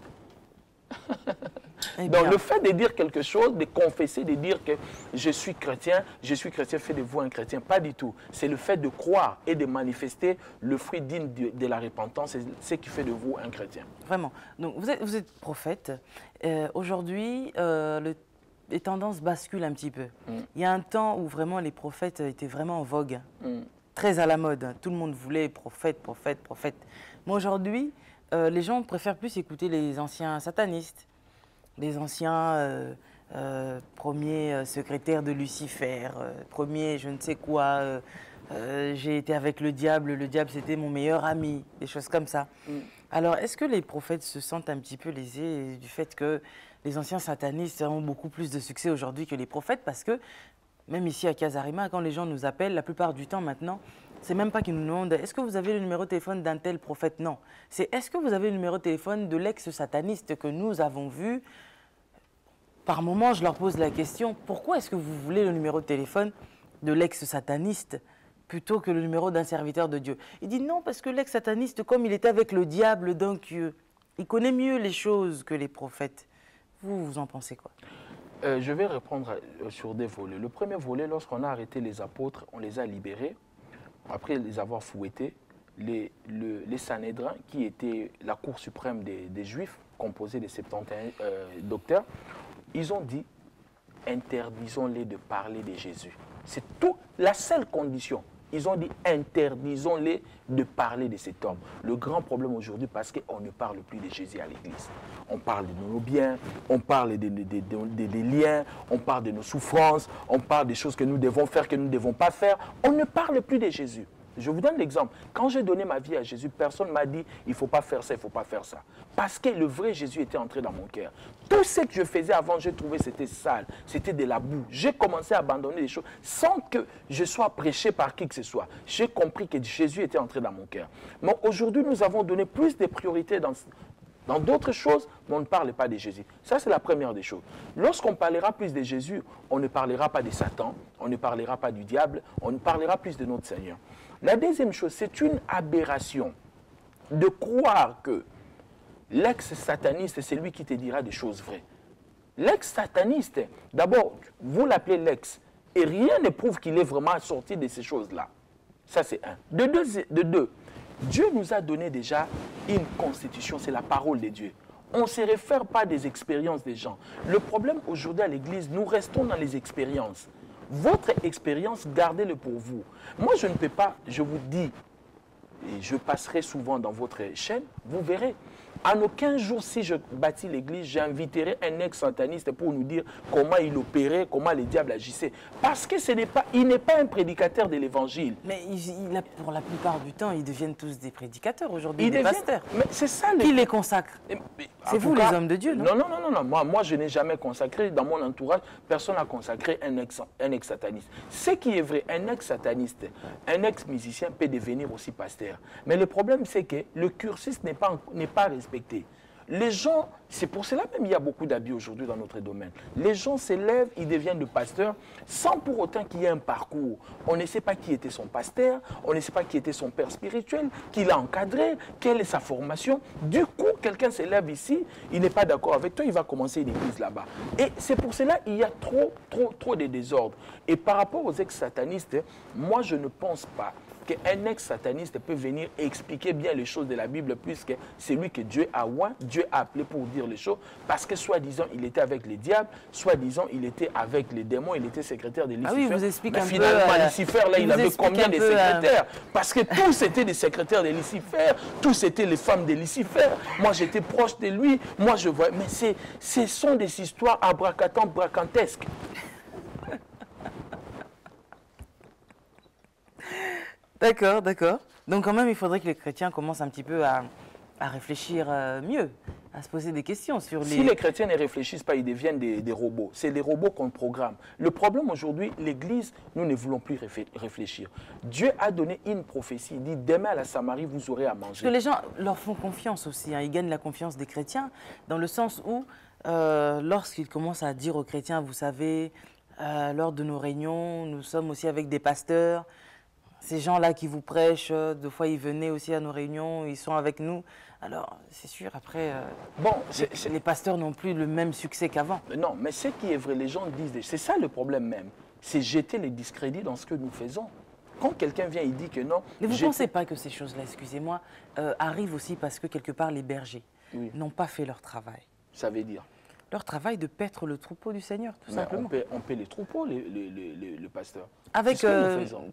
Donc le fait de dire quelque chose, de confesser, de dire que je suis chrétien fait de vous un chrétien. Pas du tout. C'est le fait de croire et de manifester le fruit digne de la repentance. C'est ce qui fait de vous un chrétien. Vraiment. Donc vous êtes prophète. Aujourd'hui, les tendances basculent un petit peu. Il y a un temps où vraiment les prophètes étaient vraiment en vogue. Très à la mode. Tout le monde voulait prophète, prophète, prophète. Mais aujourd'hui, les gens préfèrent plus écouter les anciens satanistes, les anciens premiers secrétaires de Lucifer, premiers je ne sais quoi, j'ai été avec le diable c'était mon meilleur ami, des choses comme ça. Alors, est-ce que les prophètes se sentent un petit peu lésés du fait que les anciens satanistes ont beaucoup plus de succès aujourd'hui que les prophètes? Parce que, même ici à Casarima, quand les gens nous appellent, la plupart du temps maintenant, c'est même pas qu'ils nous demandent « Est-ce que vous avez le numéro de téléphone d'un tel prophète ?» Non. C'est « Est-ce que vous avez le numéro de téléphone de l'ex-sataniste que nous avons vu ?» Par moment, je leur pose la question « Pourquoi est-ce que vous voulez le numéro de téléphone de l'ex-sataniste ?» plutôt que le numéro d'un serviteur de Dieu. Il dit non, parce que l'ex-sataniste, comme il était avec le diable, donc il connaît mieux les choses que les prophètes. Vous en pensez quoi? Je vais répondre sur des volets. Le premier volet, lorsqu'on a arrêté les apôtres, on les a libérés. Après les avoir fouettés, les Sanhédrins, qui étaient la Cour suprême des Juifs, composée de 71 docteurs, ils ont dit interdisons-les de parler de Jésus. C'est tout, la seule condition. Ils ont dit interdisons-les de parler de cet homme. Le grand problème aujourd'hui, parce qu'on ne parle plus de Jésus à l'église. On parle de nos biens, on parle des liens, on parle de nos souffrances, on parle des choses que nous devons faire, que nous ne devons pas faire. On ne parle plus de Jésus. Je vous donne l'exemple. Quand j'ai donné ma vie à Jésus, personne ne m'a dit il ne faut pas faire ça, il ne faut pas faire ça. Parce que le vrai Jésus était entré dans mon cœur. Tout ce que je faisais avant, j'ai trouvé c'était sale, c'était de la boue. J'ai commencé à abandonner les choses sans que je sois prêché par qui que ce soit. J'ai compris que Jésus était entré dans mon cœur. Mais aujourd'hui, nous avons donné plus de priorité dans d'autres choses, mais on ne parle pas de Jésus. Ça, c'est la première des choses. Lorsqu'on parlera plus de Jésus, on ne parlera pas de Satan, on ne parlera pas du diable, on ne parlera plus de notre Seigneur. La deuxième chose, c'est une aberration de croire que l'ex-sataniste, c'est lui qui te dira des choses vraies. L'ex-sataniste, d'abord, vous l'appelez l'ex, et rien ne prouve qu'il est vraiment sorti de ces choses-là. Ça, c'est un. De deux, Dieu nous a donné déjà une constitution, c'est la parole de Dieu. On ne se réfère pas des expériences des gens. Le problème aujourd'hui à l'église, nous restons dans les expériences. Votre expérience, gardez-le pour vous. Moi, je ne peux pas, je vous dis, et je passerai souvent dans votre chaîne, vous verrez. En aucun jour, si je bâtis l'église, j'inviterai un ex-sataniste pour nous dire comment il opérait, comment les diables agissaient. Parce que il n'est pas un prédicateur de l'évangile. Mais pour la plupart du temps, ils deviennent tous des prédicateurs aujourd'hui, des pasteurs. Mais c'est ça. Qui les consacre? C'est vous, les hommes de Dieu, non? Non. Moi, je n'ai jamais consacré, dans mon entourage, personne n'a consacré un ex-sataniste. Ce qui est vrai, un ex-sataniste, un ex-musicien peut devenir aussi pasteur. Mais le problème, c'est que le cursus n'est pas respecté. Les gens, c'est pour cela même il y a beaucoup d'abus aujourd'hui dans notre domaine. Les gens s'élèvent, ils deviennent de pasteurs sans pour autant qu'il y ait un parcours. On ne sait pas qui était son pasteur, on ne sait pas qui était son père spirituel, qui l'a encadré, quelle est sa formation. Du coup, quelqu'un s'élève ici, il n'est pas d'accord avec toi, il va commencer une église là-bas. Et c'est pour cela qu'il y a trop de désordre. Et par rapport aux ex-satanistes, moi je ne pense pas qu'un ex-sataniste peut venir expliquer bien les choses de la Bible plus que celui que Dieu a appelé pour dire les choses, parce que soi-disant il était avec les diables, soi-disant il était avec les démons, il était secrétaire de Lucifer. Ah oui, vous expliquez un peu. Finalement, Lucifer, là, il avait combien de secrétaires? Parce que tous étaient des secrétaires de Lucifer, tous étaient les femmes de Lucifer. Moi, j'étais proche de lui. Moi, je vois. Mais ce sont des histoires bracantesques. D'accord. Donc quand même, il faudrait que les chrétiens commencent un petit peu à réfléchir mieux, à se poser des questions sur les... Si les chrétiens ne réfléchissent pas, ils deviennent des robots. C'est les robots qu'on programme. Le problème aujourd'hui, l'Église, nous ne voulons plus réfléchir. Dieu a donné une prophétie. Il dit, demain à la Samarie, vous aurez à manger. Parce que les gens leur font confiance aussi. Ils gagnent la confiance des chrétiens, dans le sens où, lorsqu'ils commencent à dire aux chrétiens, vous savez, lors de nos réunions, nous sommes aussi avec des pasteurs. Ces gens-là qui vous prêchent, deux fois ils venaient aussi à nos réunions, ils sont avec nous. Alors, c'est sûr, après, les pasteurs n'ont plus le même succès qu'avant. Non, mais ce qui est vrai, les gens disent, c'est ça le problème même, c'est jeter les discrédits dans ce que nous faisons. Quand quelqu'un vient, il dit que non... Mais vous ne pensez pas que ces choses-là, excusez-moi, arrivent aussi parce que quelque part les bergers n'ont pas fait leur travail? Ça veut dire? Leur travail de paître le troupeau du Seigneur, tout simplement. On paie les troupeaux, le pasteur. Avec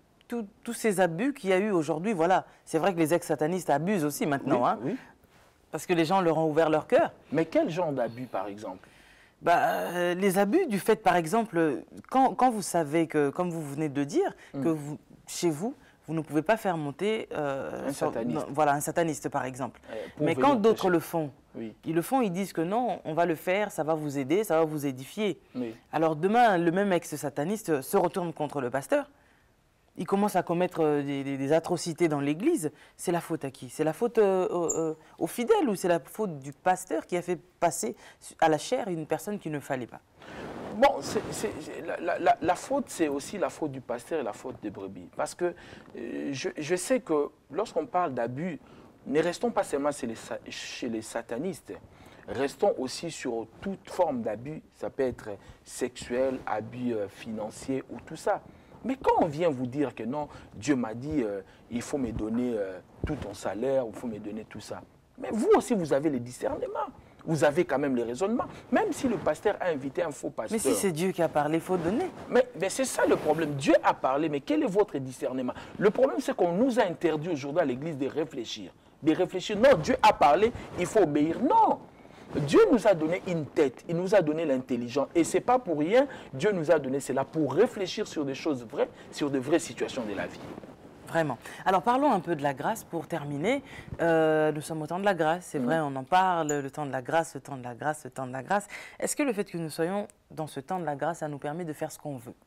tous ces abus qu'il y a eu aujourd'hui, voilà. C'est vrai que les ex-satanistes abusent aussi maintenant. Oui. Parce que les gens leur ont ouvert leur cœur. Mais quel genre d'abus, par exemple? Les abus du fait, par exemple, quand vous savez que, comme vous venez de dire, que vous, chez vous, vous ne pouvez pas faire monter sataniste. Voilà, un sataniste, par exemple. Pour Mais venir quand d'autres prêcher. le font, Oui. ils le font, ils disent que non, on va le faire, ça va vous aider, ça va vous édifier. Oui. Alors demain, le même ex-sataniste se retourne contre le pasteur. Il commence à commettre des atrocités dans l'église. C'est la faute à qui? C'est la faute aux fidèles ou c'est la faute du pasteur qui a fait passer à la chair une personne qu'il ne fallait pas? Bon, la faute, c'est aussi la faute du pasteur et la faute des brebis. Parce que je sais que lorsqu'on parle d'abus, ne restons pas seulement chez les satanistes. Restons aussi sur toute forme d'abus. Ça peut être sexuel, abus financier ou tout ça. Mais quand on vient vous dire que non, Dieu m'a dit, il faut me donner tout ton salaire, il faut me donner tout ça. Mais vous aussi, vous avez les discernements. Vous avez quand même les raisonnements. Même si le pasteur a invité un faux pasteur. Mais si c'est Dieu qui a parlé, il faut donner. Mais c'est ça le problème. Dieu a parlé, mais quel est votre discernement? Le problème, c'est qu'on nous a interdit aujourd'hui à l'église de réfléchir. De réfléchir. Non, Dieu a parlé, il faut obéir. Non. Dieu nous a donné une tête, il nous a donné l'intelligence. Et ce n'est pas pour rien, Dieu nous a donné cela pour réfléchir sur des choses vraies, sur de vraies situations de la vie. Vraiment. Alors parlons un peu de la grâce pour terminer. Nous sommes au temps de la grâce, c'est vrai, on en parle, le temps de la grâce, le temps de la grâce, le temps de la grâce. Est-ce que le fait que nous soyons dans ce temps de la grâce, ça nous permet de faire ce qu'on veut?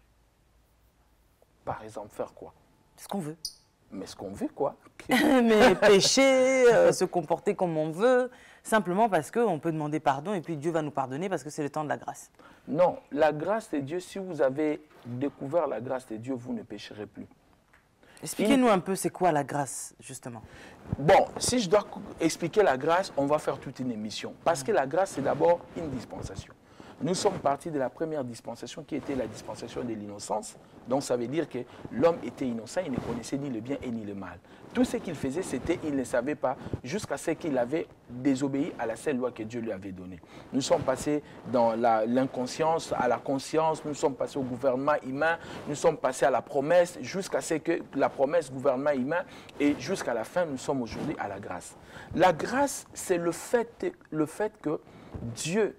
Par exemple, faire quoi? Ce qu'on veut. Mais ce qu'on veut, quoi? Mais pécher, se comporter comme on veut, simplement parce qu'on peut demander pardon et puis Dieu va nous pardonner parce que c'est le temps de la grâce. Non, la grâce de Dieu, si vous avez découvert la grâce de Dieu, vous ne pécherez plus. Expliquez-nous un peu c'est quoi la grâce, justement. Bon, si je dois expliquer la grâce, on va faire toute une émission. Parce que la grâce, c'est d'abord une dispensation. Nous sommes partis de la première dispensation qui était la dispensation de l'innocence. Donc ça veut dire que l'homme était innocent, il ne connaissait ni le bien et ni le mal. Tout ce qu'il faisait, c'était qu'il ne savait pas jusqu'à ce qu'il avait désobéi à la seule loi que Dieu lui avait donnée. Nous sommes passés dans l'inconscience, à la conscience, nous sommes passés au gouvernement humain, nous sommes passés à la promesse, jusqu'à ce que la promesse, gouvernement humain, et jusqu'à la fin, nous sommes aujourd'hui à la grâce. La grâce, c'est le fait que Dieu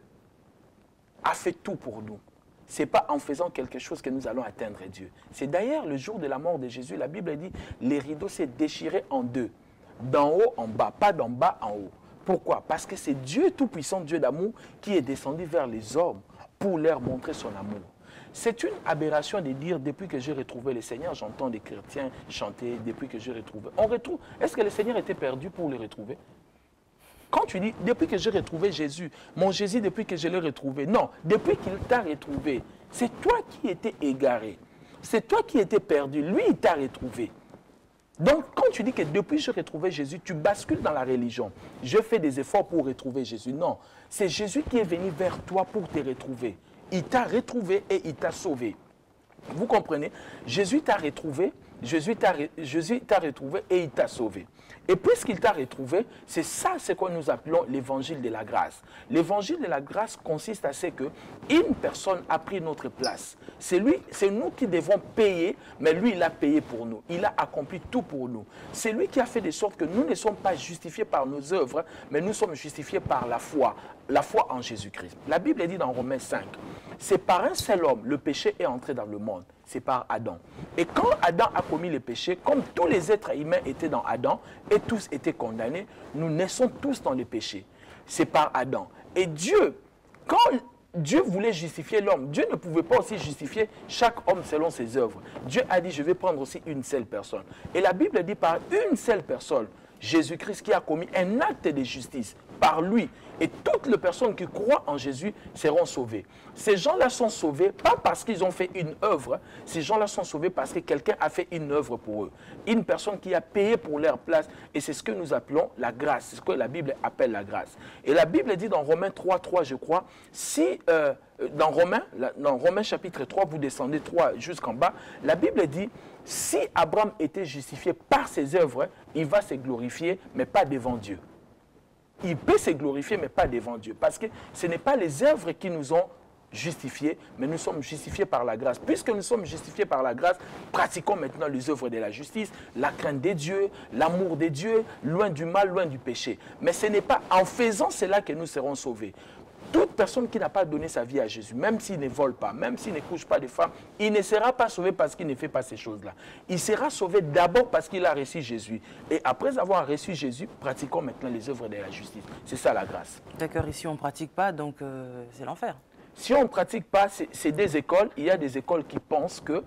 a fait tout pour nous. Ce n'est pas en faisant quelque chose que nous allons atteindre Dieu. C'est d'ailleurs le jour de la mort de Jésus, la Bible dit, les rideaux s'est déchirés en deux, d'en haut en bas, pas d'en bas en haut. Pourquoi? Parce que c'est Dieu tout-puissant, Dieu d'amour, qui est descendu vers les hommes pour leur montrer son amour. C'est une aberration de dire, depuis que j'ai retrouvé le Seigneur, j'entends des chrétiens chanter, depuis que j'ai retrouvé. On retrouve. Est-ce que le Seigneur était perdu pour le retrouver? Quand tu dis, depuis que j'ai retrouvé Jésus, mon Jésus, depuis que je l'ai retrouvé, non, depuis qu'il t'a retrouvé, c'est toi qui étais égaré, c'est toi qui étais perdu, lui, il t'a retrouvé. Donc, quand tu dis que depuis que j'ai retrouvé Jésus, tu bascules dans la religion, je fais des efforts pour retrouver Jésus, non, c'est Jésus qui est venu vers toi pour te retrouver. Il t'a retrouvé et il t'a sauvé. Vous comprenez? Jésus t'a retrouvé, Jésus t'a retrouvé et il t'a sauvé. Et puisqu'il t'a retrouvé, c'est ça ce que nous appelons l'évangile de la grâce. L'évangile de la grâce consiste à ce qu'une personne a pris notre place. C'est nous qui devons payer, mais lui, il a payé pour nous. Il a accompli tout pour nous. C'est lui qui a fait de sorte que nous ne sommes pas justifiés par nos œuvres, mais nous sommes justifiés par la foi en Jésus-Christ. La Bible dit dans Romains 5, c'est par un seul homme, le péché est entré dans le monde. C'est par Adam. Et quand Adam a commis le péché, comme tous les êtres humains étaient dans Adam et tous étaient condamnés, nous naissons tous dans le péché. C'est par Adam. Et Dieu, quand Dieu voulait justifier l'homme, Dieu ne pouvait pas aussi justifier chaque homme selon ses œuvres. Dieu a dit, je vais prendre aussi une seule personne. Et la Bible dit par une seule personne, Jésus-Christ qui a commis un acte de justice par lui. Et toutes les personnes qui croient en Jésus seront sauvées. Ces gens-là sont sauvés, pas parce qu'ils ont fait une œuvre, ces gens-là sont sauvés parce que quelqu'un a fait une œuvre pour eux. Une personne qui a payé pour leur place. Et c'est ce que nous appelons la grâce. C'est ce que la Bible appelle la grâce. Et la Bible dit dans Romains 3, je crois, si dans Romains chapitre 3, vous descendez 3 jusqu'en bas, la Bible dit, si Abraham était justifié par ses œuvres, il va se glorifier, mais pas devant Dieu. Il peut se glorifier, mais pas devant Dieu. Parce que ce n'est pas les œuvres qui nous ont justifiés, mais nous sommes justifiés par la grâce. Puisque nous sommes justifiés par la grâce, pratiquons maintenant les œuvres de la justice, la crainte des dieux, l'amour des dieux, loin du mal, loin du péché. Mais ce n'est pas en faisant cela que nous serons sauvés. Toute personne qui n'a pas donné sa vie à Jésus, même s'il ne vole pas, même s'il ne couche pas de femmes, il ne sera pas sauvé parce qu'il ne fait pas ces choses-là. Il sera sauvé d'abord parce qu'il a reçu Jésus. Et après avoir reçu Jésus, pratiquons maintenant les œuvres de la justice. C'est ça la grâce. D'accord, ici on ne pratique pas, donc c'est l'enfer. Si on ne pratique pas, c'est des écoles. Il y a des écoles qui pensent que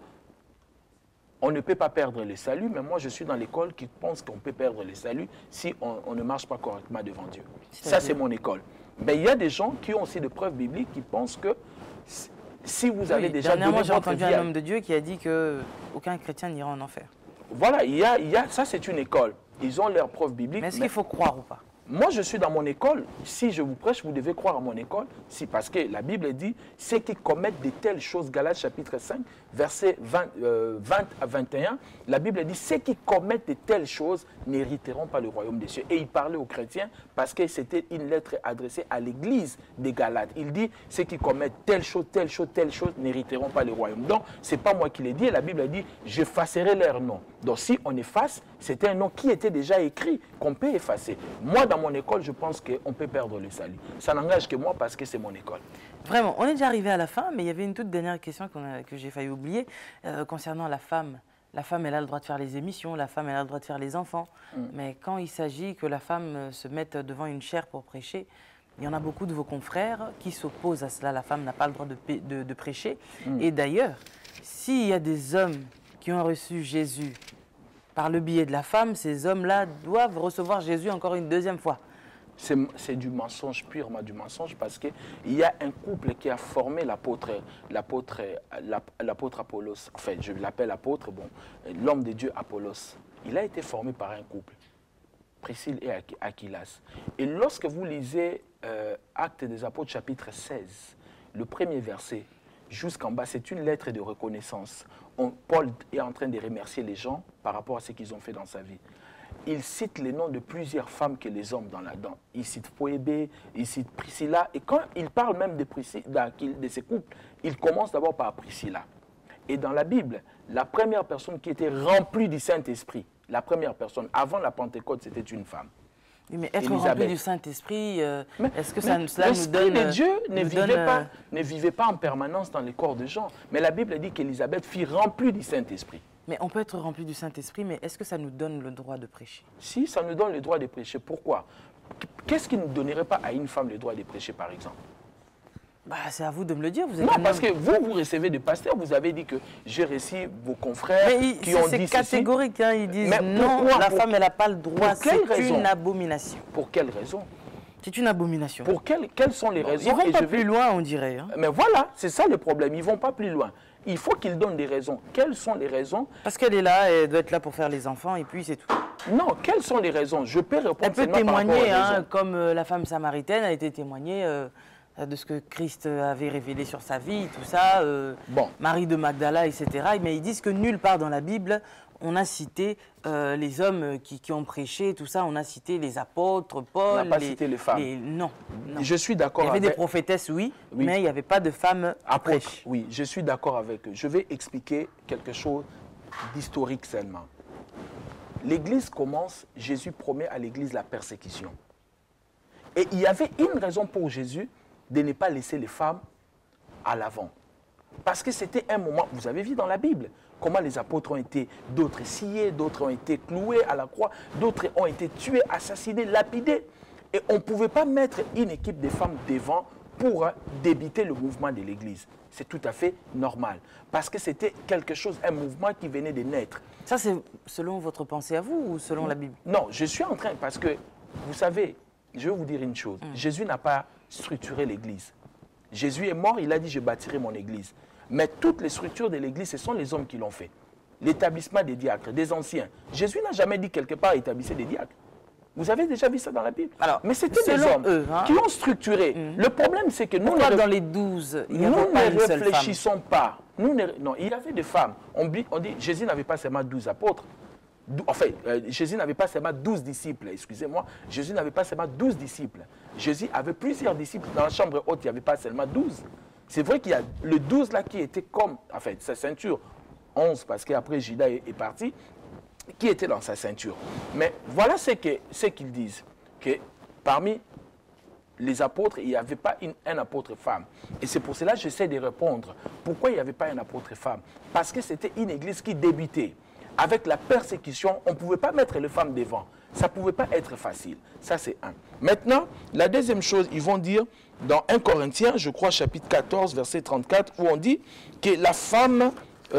on ne peut pas perdre le salut, mais moi je suis dans l'école qui pense qu'on peut perdre le salut si on ne marche pas correctement devant Dieu. Ça, c'est mon école. Mais il y a des gens qui ont aussi des preuves bibliques qui pensent que si vous avez déjà donné dernièrement, j'ai votre entendu vie un homme de Dieu qui a dit qu'aucun chrétien n'ira en enfer. Voilà, ça c'est une école. Ils ont leurs preuves bibliques. Mais est-ce qu'il faut croire ou pas? Moi, je suis dans mon école. Si je vous prêche, vous devez croire à mon école. Si, parce que la Bible dit, ceux qui commettent de telles choses, Galates chapitre 5, versets 20 à 21, la Bible dit, ceux qui commettent de telles choses n'hériteront pas le royaume des cieux. Et il parlait aux chrétiens parce que c'était une lettre adressée à l'église des Galates. Il dit, ceux qui commettent telle chose, telle chose, telle chose n'hériteront pas le royaume. Donc, ce n'est pas moi qui l'ai dit. La Bible a dit, j'effacerai leur nom. Donc, si on efface, c'était un nom qui était déjà écrit, qu'on peut effacer. Moi, dans mon école, je pense qu'on peut perdre le salut. Ça n'engage que moi parce que c'est mon école. Vraiment, on est déjà arrivé à la fin, mais il y avait une toute dernière question que j'ai failli oublier concernant la femme. La femme, elle a le droit de faire les émissions, la femme, elle a le droit de faire les enfants. Mais quand il s'agit que la femme se mette devant une chaire pour prêcher, il y en a beaucoup de vos confrères qui s'opposent à cela. La femme n'a pas le droit de prêcher. Et d'ailleurs, s'il y a des hommes qui ont reçu Jésus par le biais de la femme, ces hommes-là doivent recevoir Jésus encore une deuxième fois. C'est du mensonge, purement du mensonge, parce qu'il y a un couple qui a formé l'apôtre Apollos. Enfin, je l'appelle apôtre, bon, l'homme de Dieu Apollos. Il a été formé par un couple, Priscille et Aquilas. Et lorsque vous lisez Actes des Apôtres, chapitre 16, le premier verset, jusqu'en bas, c'est une lettre de reconnaissance. Paul est en train de remercier les gens par rapport à ce qu'ils ont fait dans sa vie. Il cite les noms de plusieurs femmes que les hommes dans là-dedans. Il cite Phoébé, il cite Priscilla. Et quand il parle même de ces couples, il commence d'abord par Priscilla. Et dans la Bible, la première personne qui était remplie du Saint-Esprit, la première personne, avant la Pentecôte, c'était une femme. Oui, mais être rempli du Saint-Esprit, est-ce que cela nous donne... L'Esprit de Dieu ne vivait pas en permanence dans les corps des gens. Mais la Bible dit qu'Élisabeth fut remplie du Saint-Esprit. Mais on peut être rempli du Saint-Esprit, mais est-ce que ça nous donne le droit de prêcher? Si, ça nous donne le droit de prêcher. Pourquoi? Qu'est-ce qui ne donnerait pas à une femme le droit de prêcher, par exemple? Bah, c'est à vous de me le dire. Vous êtes non, parce que vous recevez des pasteurs, vous avez dit que j'ai reçu vos confrères qui ont dit ceci. C'est catégorique, hein, ils disent mais non, la femme, elle n'a pas le droit, c'est une abomination. Pour quelle raison? C'est une abomination. Pour quelles sont les raisons? Ils ne vont pas plus loin, on dirait. Hein. Mais voilà, c'est ça le problème, ils ne vont pas plus loin. Il faut qu'ils donnent des raisons. Quelles sont les raisons? Parce qu'elle est là, elle doit être là pour faire les enfants, et puis c'est tout. Non, quelles sont les raisons? Je peux répondre. Elle peut témoigner, hein, comme la femme samaritaine a été témoignée de ce que Christ avait révélé sur sa vie, tout ça, Marie de Magdala, etc. Mais ils disent que nulle part dans la Bible, on a cité les hommes qui ont prêché, tout ça, on a cité les apôtres, Paul. On n'a pas cité les femmes. Non. Je suis d'accord avec... Il y avait des prophétesses, oui, mais il n'y avait pas de femmes apôtres. Oui, je suis d'accord avec eux. Je vais expliquer quelque chose d'historique seulement. L'Église commence, Jésus promet à l'Église la persécution. Et il y avait une raison pour Jésus de ne pas laisser les femmes à l'avant. Parce que c'était un moment, vous avez vu dans la Bible, comment les apôtres ont été, d'autres sciés, d'autres ont été cloués à la croix, d'autres ont été tués, assassinés, lapidés. Et on ne pouvait pas mettre une équipe de femmes devant pour débiter le mouvement de l'Église. C'est tout à fait normal. Parce que c'était quelque chose, un mouvement qui venait de naître. Ça, c'est selon votre pensée à vous ou selon la Bible? Non, je suis en train, parce que, vous savez, je vais vous dire une chose. Jésus n'a pas structuré l'Église. Jésus est mort, il a dit, je bâtirai mon Église. Mais toutes les structures de l'Église, ce sont les hommes qui l'ont fait. L'établissement des diacres, des anciens. Jésus n'a jamais dit quelque part, établissez des diacres. Vous avez déjà vu ça dans la Bible? Alors, mais c'était des hommes qui ont structuré. Le problème, c'est que nous, dans les 12, il n'y avait nous pas ne une seule réfléchissons femme. pas. Non, il y avait des femmes. On dit, Jésus n'avait pas seulement 12 apôtres. Enfin, Jésus n'avait pas seulement 12 disciples, excusez-moi. Jésus n'avait pas seulement 12 disciples. Jésus avait plusieurs disciples. Dans la chambre haute, il n'y avait pas seulement 12. C'est vrai qu'il y a le 12 là qui était comme, en fait, sa ceinture, 11 parce qu'après Judas est parti, qui était dans sa ceinture. Mais voilà ce qu'ils disent, que parmi les apôtres, il n'y avait pas un apôtre femme. Et c'est pour cela que j'essaie de répondre. Pourquoi il n'y avait pas un apôtre femme? Parce que c'était une église qui débutait. Avec la persécution, on ne pouvait pas mettre les femmes devant. Ça ne pouvait pas être facile. Ça, c'est un. Maintenant, la deuxième chose, ils vont dire dans 1 Corinthiens, je crois, chapitre 14, verset 34, où on dit que la femme,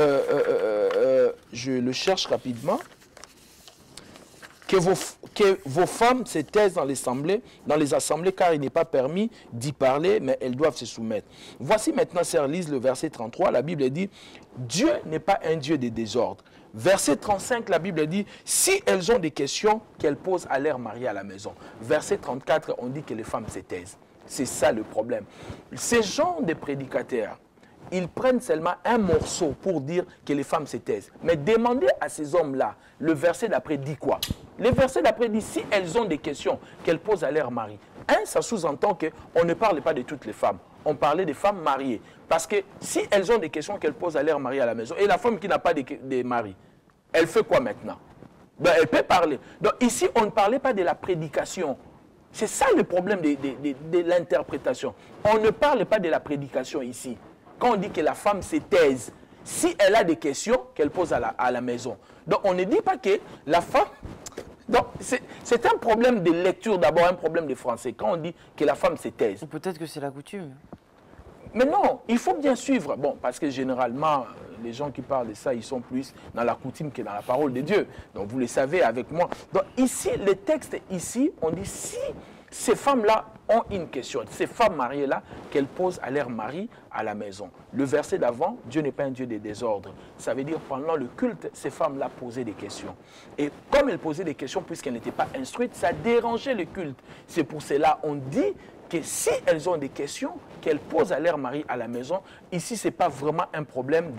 je le cherche rapidement, que vos femmes se taisent dans les assemblées, car il n'est pas permis d'y parler, mais elles doivent se soumettre. Voici maintenant, sœurs, lise le verset 33, la Bible dit, Dieu n'est pas un Dieu de désordre. Verset 35, la Bible dit, si elles ont des questions, qu'elles posent à leur mari à la maison. Verset 34, on dit que les femmes se taisent. C'est ça le problème. Ces gens de prédicateurs, ils prennent seulement un morceau pour dire que les femmes se taisent. Mais demandez à ces hommes-là, le verset d'après dit quoi? Le verset d'après dit, si elles ont des questions, qu'elles posent à leur mari. Ça sous-entend qu'on ne parle pas de toutes les femmes. On parlait des femmes mariées. Parce que si elles ont des questions qu'elles posent à leur mari à la maison, et la femme qui n'a pas de mari, elle fait quoi maintenant? Ben, elle peut parler. Donc ici, on ne parlait pas de la prédication. C'est ça le problème de l'interprétation. On ne parle pas de la prédication ici. Quand on dit que la femme se taise, si elle a des questions, qu'elle pose à la maison. Donc on ne dit pas que la femme... Donc c'est un problème de lecture d'abord, un problème de français. Quand on dit que la femme se taise. Peut-être que c'est la coutume. Mais non, il faut bien suivre. Bon, parce que généralement, les gens qui parlent de ça, ils sont plus dans la coutume que dans la parole de Dieu. Donc vous le savez avec moi. Donc ici, le texte ici, on dit si ces femmes-là ont une question, ces femmes mariées-là, qu'elles posent à leur mari à la maison. Le verset d'avant, Dieu n'est pas un Dieu de désordre. Ça veut dire pendant le culte, ces femmes-là posaient des questions. Et comme elles posaient des questions, puisqu'elles n'étaient pas instruites, ça dérangeait le culte. C'est pour cela qu'on dit que si elles ont des questions, qu'elles posent à leur mari à la maison, ici, ce n'est pas vraiment un problème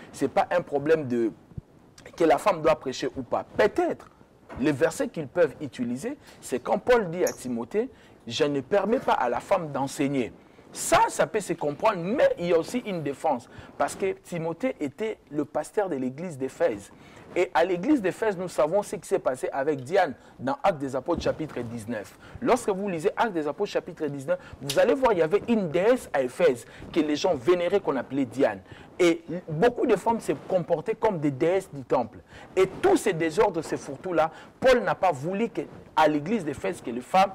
que la femme doit prêcher ou pas. Peut-être. Le verset qu'ils peuvent utiliser, c'est quand Paul dit à Timothée, je ne permets pas à la femme d'enseigner. Ça peut se comprendre, mais il y a aussi une défense. Parce que Timothée était le pasteur de l'église d'Éphèse. Et à l'église d'Éphèse, nous savons ce qui s'est passé avec Diane dans Actes des Apôtres chapitre 19. Lorsque vous lisez Actes des Apôtres chapitre 19, vous allez voir, il y avait une déesse à Éphèse que les gens vénéraient qu'on appelait Diane. Et beaucoup de femmes se comportaient comme des déesses du temple. Et tous ces désordres, ces fourre-tout-là, Paul n'a pas voulu qu'à l'église d'Éphèse que les femmes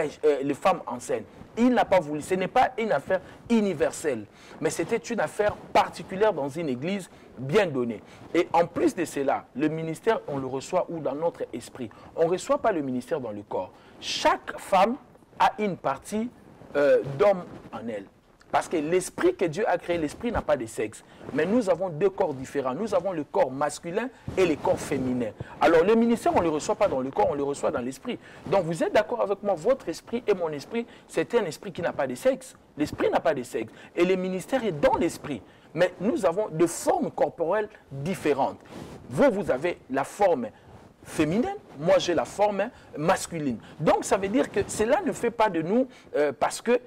enseignent. Il n'a pas voulu. Ce n'est pas une affaire universelle, mais c'était une affaire particulière dans une église bien donnée. Et en plus de cela, le ministère, on le reçoit où dans notre esprit. On ne reçoit pas le ministère dans le corps. Chaque femme a une partie d'homme en elle. Parce que l'esprit que Dieu a créé, l'esprit n'a pas de sexe. Mais nous avons deux corps différents. Nous avons le corps masculin et le corps féminin. Alors le ministère, on ne le reçoit pas dans le corps, on le reçoit dans l'esprit. Donc vous êtes d'accord avec moi, votre esprit et mon esprit, c'est un esprit qui n'a pas de sexe. L'esprit n'a pas de sexe. Et le ministère est dans l'esprit. Mais nous avons des formes corporelles différentes. Vous avez la forme féminine, moi j'ai la forme masculine. Donc ça veut dire que cela ne fait pas de nous parce que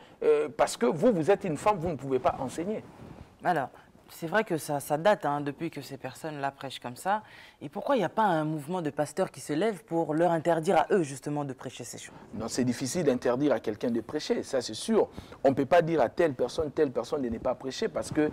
vous êtes une femme, vous ne pouvez pas enseigner. Alors, c'est vrai que ça date depuis que ces personnes-là prêchent comme ça. Et pourquoi il n'y a pas un mouvement de pasteurs qui se lève pour leur interdire à eux justement de prêcher ces choses? Non, c'est difficile d'interdire à quelqu'un de prêcher, ça c'est sûr. On ne peut pas dire à telle personne de ne pas prêcher parce que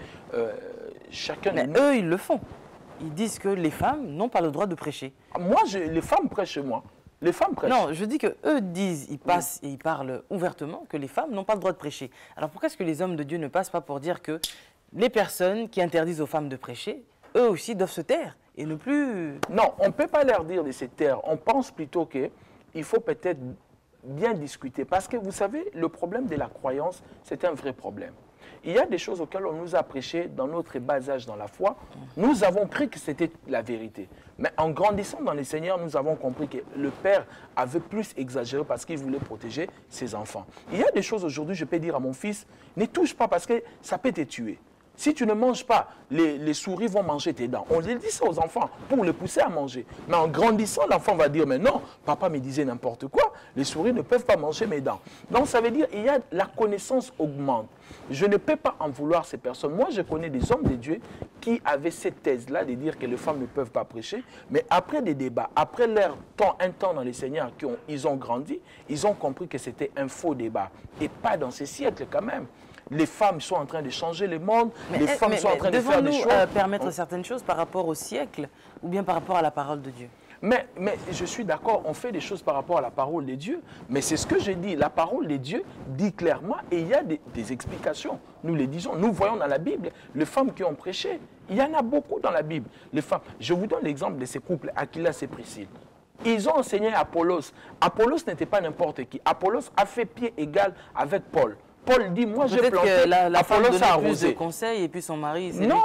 chacun... Mais eux, ils le font. Ils disent que les femmes n'ont pas le droit de prêcher. Moi, les femmes prêchent chez moi. Les femmes prêchent. Non, je dis qu'eux disent, ils passent et ils parlent ouvertement que les femmes n'ont pas le droit de prêcher. Alors pourquoi est-ce que les hommes de Dieu ne passent pas pour dire que les personnes qui interdisent aux femmes de prêcher, eux aussi doivent se taire et ne plus... Non, on ne peut pas leur dire de se taire. On pense plutôt qu'il faut peut-être bien discuter. Parce que vous savez, le problème de la croyance, c'est un vrai problème. Il y a des choses auxquelles on nous a prêché dans notre bas âge dans la foi. Nous avons cru que c'était la vérité. Mais en grandissant dans le Seigneur, nous avons compris que le Père avait plus exagéré parce qu'il voulait protéger ses enfants. Il y a des choses aujourd'hui, je peux dire à mon fils, ne touche pas parce que ça peut te tuer. Si tu ne manges pas, les souris vont manger tes dents. On dit ça aux enfants pour les pousser à manger. Mais en grandissant, l'enfant va dire, mais non, papa me disait n'importe quoi, les souris ne peuvent pas manger mes dents. Donc ça veut dire, la connaissance augmente. Je ne peux pas en vouloir ces personnes. Moi, je connais des hommes de Dieu qui avaient cette thèse-là de dire que les femmes ne peuvent pas prêcher. Mais après des débats, après un temps dans les Seigneurs, ils ont grandi, ils ont compris que c'était un faux débat. Et pas dans ces siècles quand même. Les femmes sont en train de changer le monde, les femmes sont en train de faire des choses. Devons-nous permettre certaines choses par rapport au siècle ou bien par rapport à la parole de Dieu? Mais je suis d'accord, on fait des choses par rapport à la parole de Dieu, mais c'est ce que j'ai dit, la parole de Dieu dit clairement et il y a des explications. Nous les disons, nous voyons dans la Bible les femmes qui ont prêché. Il y en a beaucoup dans la Bible. Les femmes. Je vous donne l'exemple de ces couples, Aquilas et Priscille. Ils ont enseigné Apollos. Apollos n'était pas n'importe qui. Apollos a fait pied égal avec Paul. Paul dit, moi j'ai planté, la femme Apollos a donnait plus de arrosé. conseils et puis son mari... Non.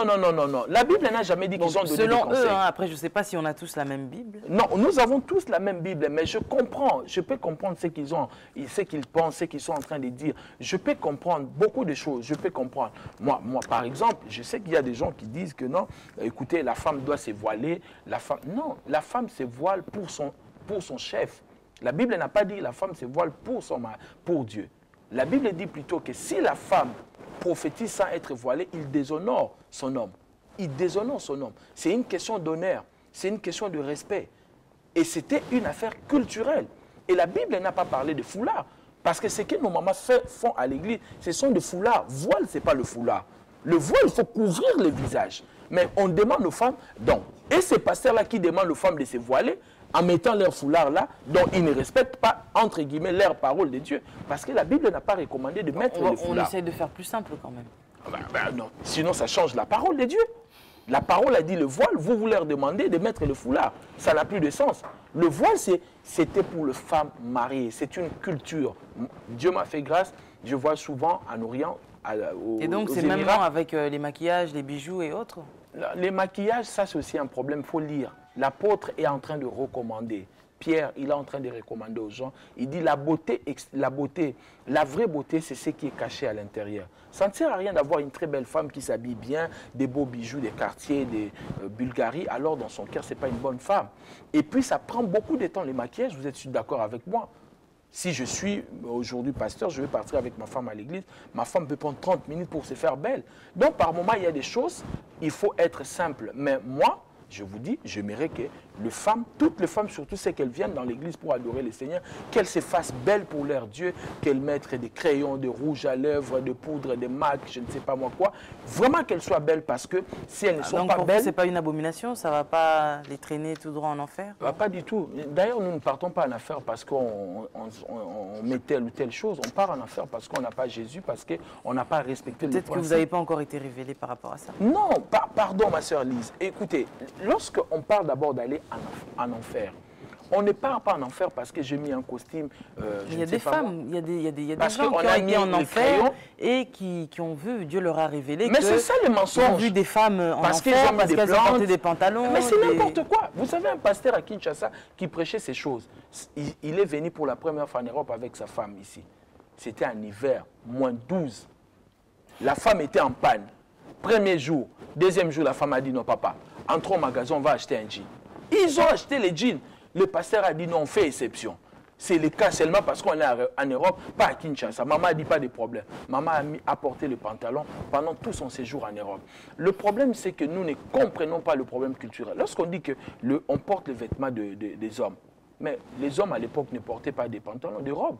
La Bible n'a jamais dit qu'ils ont donné des conseils. Selon eux, après je ne sais pas si on a tous la même Bible. Non, nous avons tous la même Bible, mais je comprends, je peux comprendre ce qu'ils ont, ce qu'ils pensent, ce qu'ils sont en train de dire. Je peux comprendre beaucoup de choses, je peux comprendre. Moi par exemple, je sais qu'il y a des gens qui disent que non, écoutez, la femme doit se voiler. Non, la femme se voile pour son chef. La Bible n'a pas dit la femme se voile pour Dieu. La Bible dit plutôt que si la femme prophétise sans être voilée, il déshonore son homme. Il déshonore son homme. C'est une question d'honneur, c'est une question de respect. Et c'était une affaire culturelle. Et la Bible n'a pas parlé de foulard. Parce que ce que nos mamans font à l'église, ce sont des foulards. Voile, ce n'est pas le foulard. Le voile, il faut couvrir le visage. Mais on demande aux femmes, donc, et ces pasteurs-là qui demandent aux femmes de se voiler, en mettant leur foulard là, dont ils ne respectent pas, entre guillemets, leur parole de Dieu. Parce que la Bible n'a pas recommandé de mettre le foulard. On essaie de faire plus simple quand même. Non. Sinon, ça change la parole de Dieu. La parole a dit le voile, vous leur demandez de mettre le foulard. Ça n'a plus de sens. Le voile, c'était pour les femmes mariées. C'est une culture. Dieu m'a fait grâce. Je vois souvent en Orient, et donc c'est même avec les maquillages, les bijoux et autres? Les maquillages, ça c'est aussi un problème, il faut lire. L'apôtre est en train de recommander. Pierre, il est en train de recommander aux gens. Il dit la beauté, la vraie beauté, c'est ce qui est caché à l'intérieur. Ça ne sert à rien d'avoir une très belle femme qui s'habille bien, des beaux bijoux, des quartiers, des Bulgarie, alors dans son cœur, ce n'est pas une bonne femme. Et puis ça prend beaucoup de temps, les maquillages, vous êtes d'accord avec moi? Si je suis aujourd'hui pasteur, je vais partir avec ma femme à l'église, ma femme peut prendre 30 minutes pour se faire belle. Donc par moment, il y a des choses, il faut être simple. Mais moi, je vous dis, j'aimerais que toutes les femmes, surtout celles qu'elles viennent dans l'église pour adorer le Seigneur, qu'elles se fassent belles pour leur Dieu, qu'elles mettent des crayons, des rouges à lèvres, de poudre, des macs, je ne sais pas moi quoi. Vraiment qu'elles soient belles parce que si elles ne sont pas belles... ce n'est pas une abomination, ça ne va pas les traîner tout droit en enfer? Pas du tout. D'ailleurs, nous ne partons pas en enfer parce qu'on met telle ou telle chose. On part en enfer parce qu'on n'a pas Jésus, parce qu'on n'a pas respecté les principes. Peut-être que vous n'avez pas encore été révélé par rapport à ça. Non, pardon ma sœur Lise. Écoutez, lorsqu'on parle d'abord d'aller en enfer, on ne part pas en enfer parce que j'ai mis un costume. Il y a des femmes, il y a des gens qui ont mis en enfer et qui ont vu, Dieu leur a révélé mais c'est ça les mensonges. Ils ont vu des femmes en enfer parce qu'elles ont porté des pantalons. Mais c'est n'importe quoi. Vous savez, un pasteur à Kinshasa qui prêchait ces choses, il est venu pour la première fois en Europe avec sa femme ici. C'était en hiver, moins 12. La femme était en panne. Premier jour, deuxième jour, la femme a dit non papa, entrons au magasin, on va acheter un jean. Ils ont acheté les jeans. Le pasteur a dit non, on fait exception. C'est le cas seulement parce qu'on est en Europe, pas à Kinshasa. Maman a dit pas de problème. Maman a porté le pantalon pendant tout son séjour en Europe. Le problème, c'est que nous ne comprenons pas le problème culturel. Lorsqu'on dit qu'on porte les vêtements des hommes, mais les hommes à l'époque ne portaient pas des pantalons, des robes.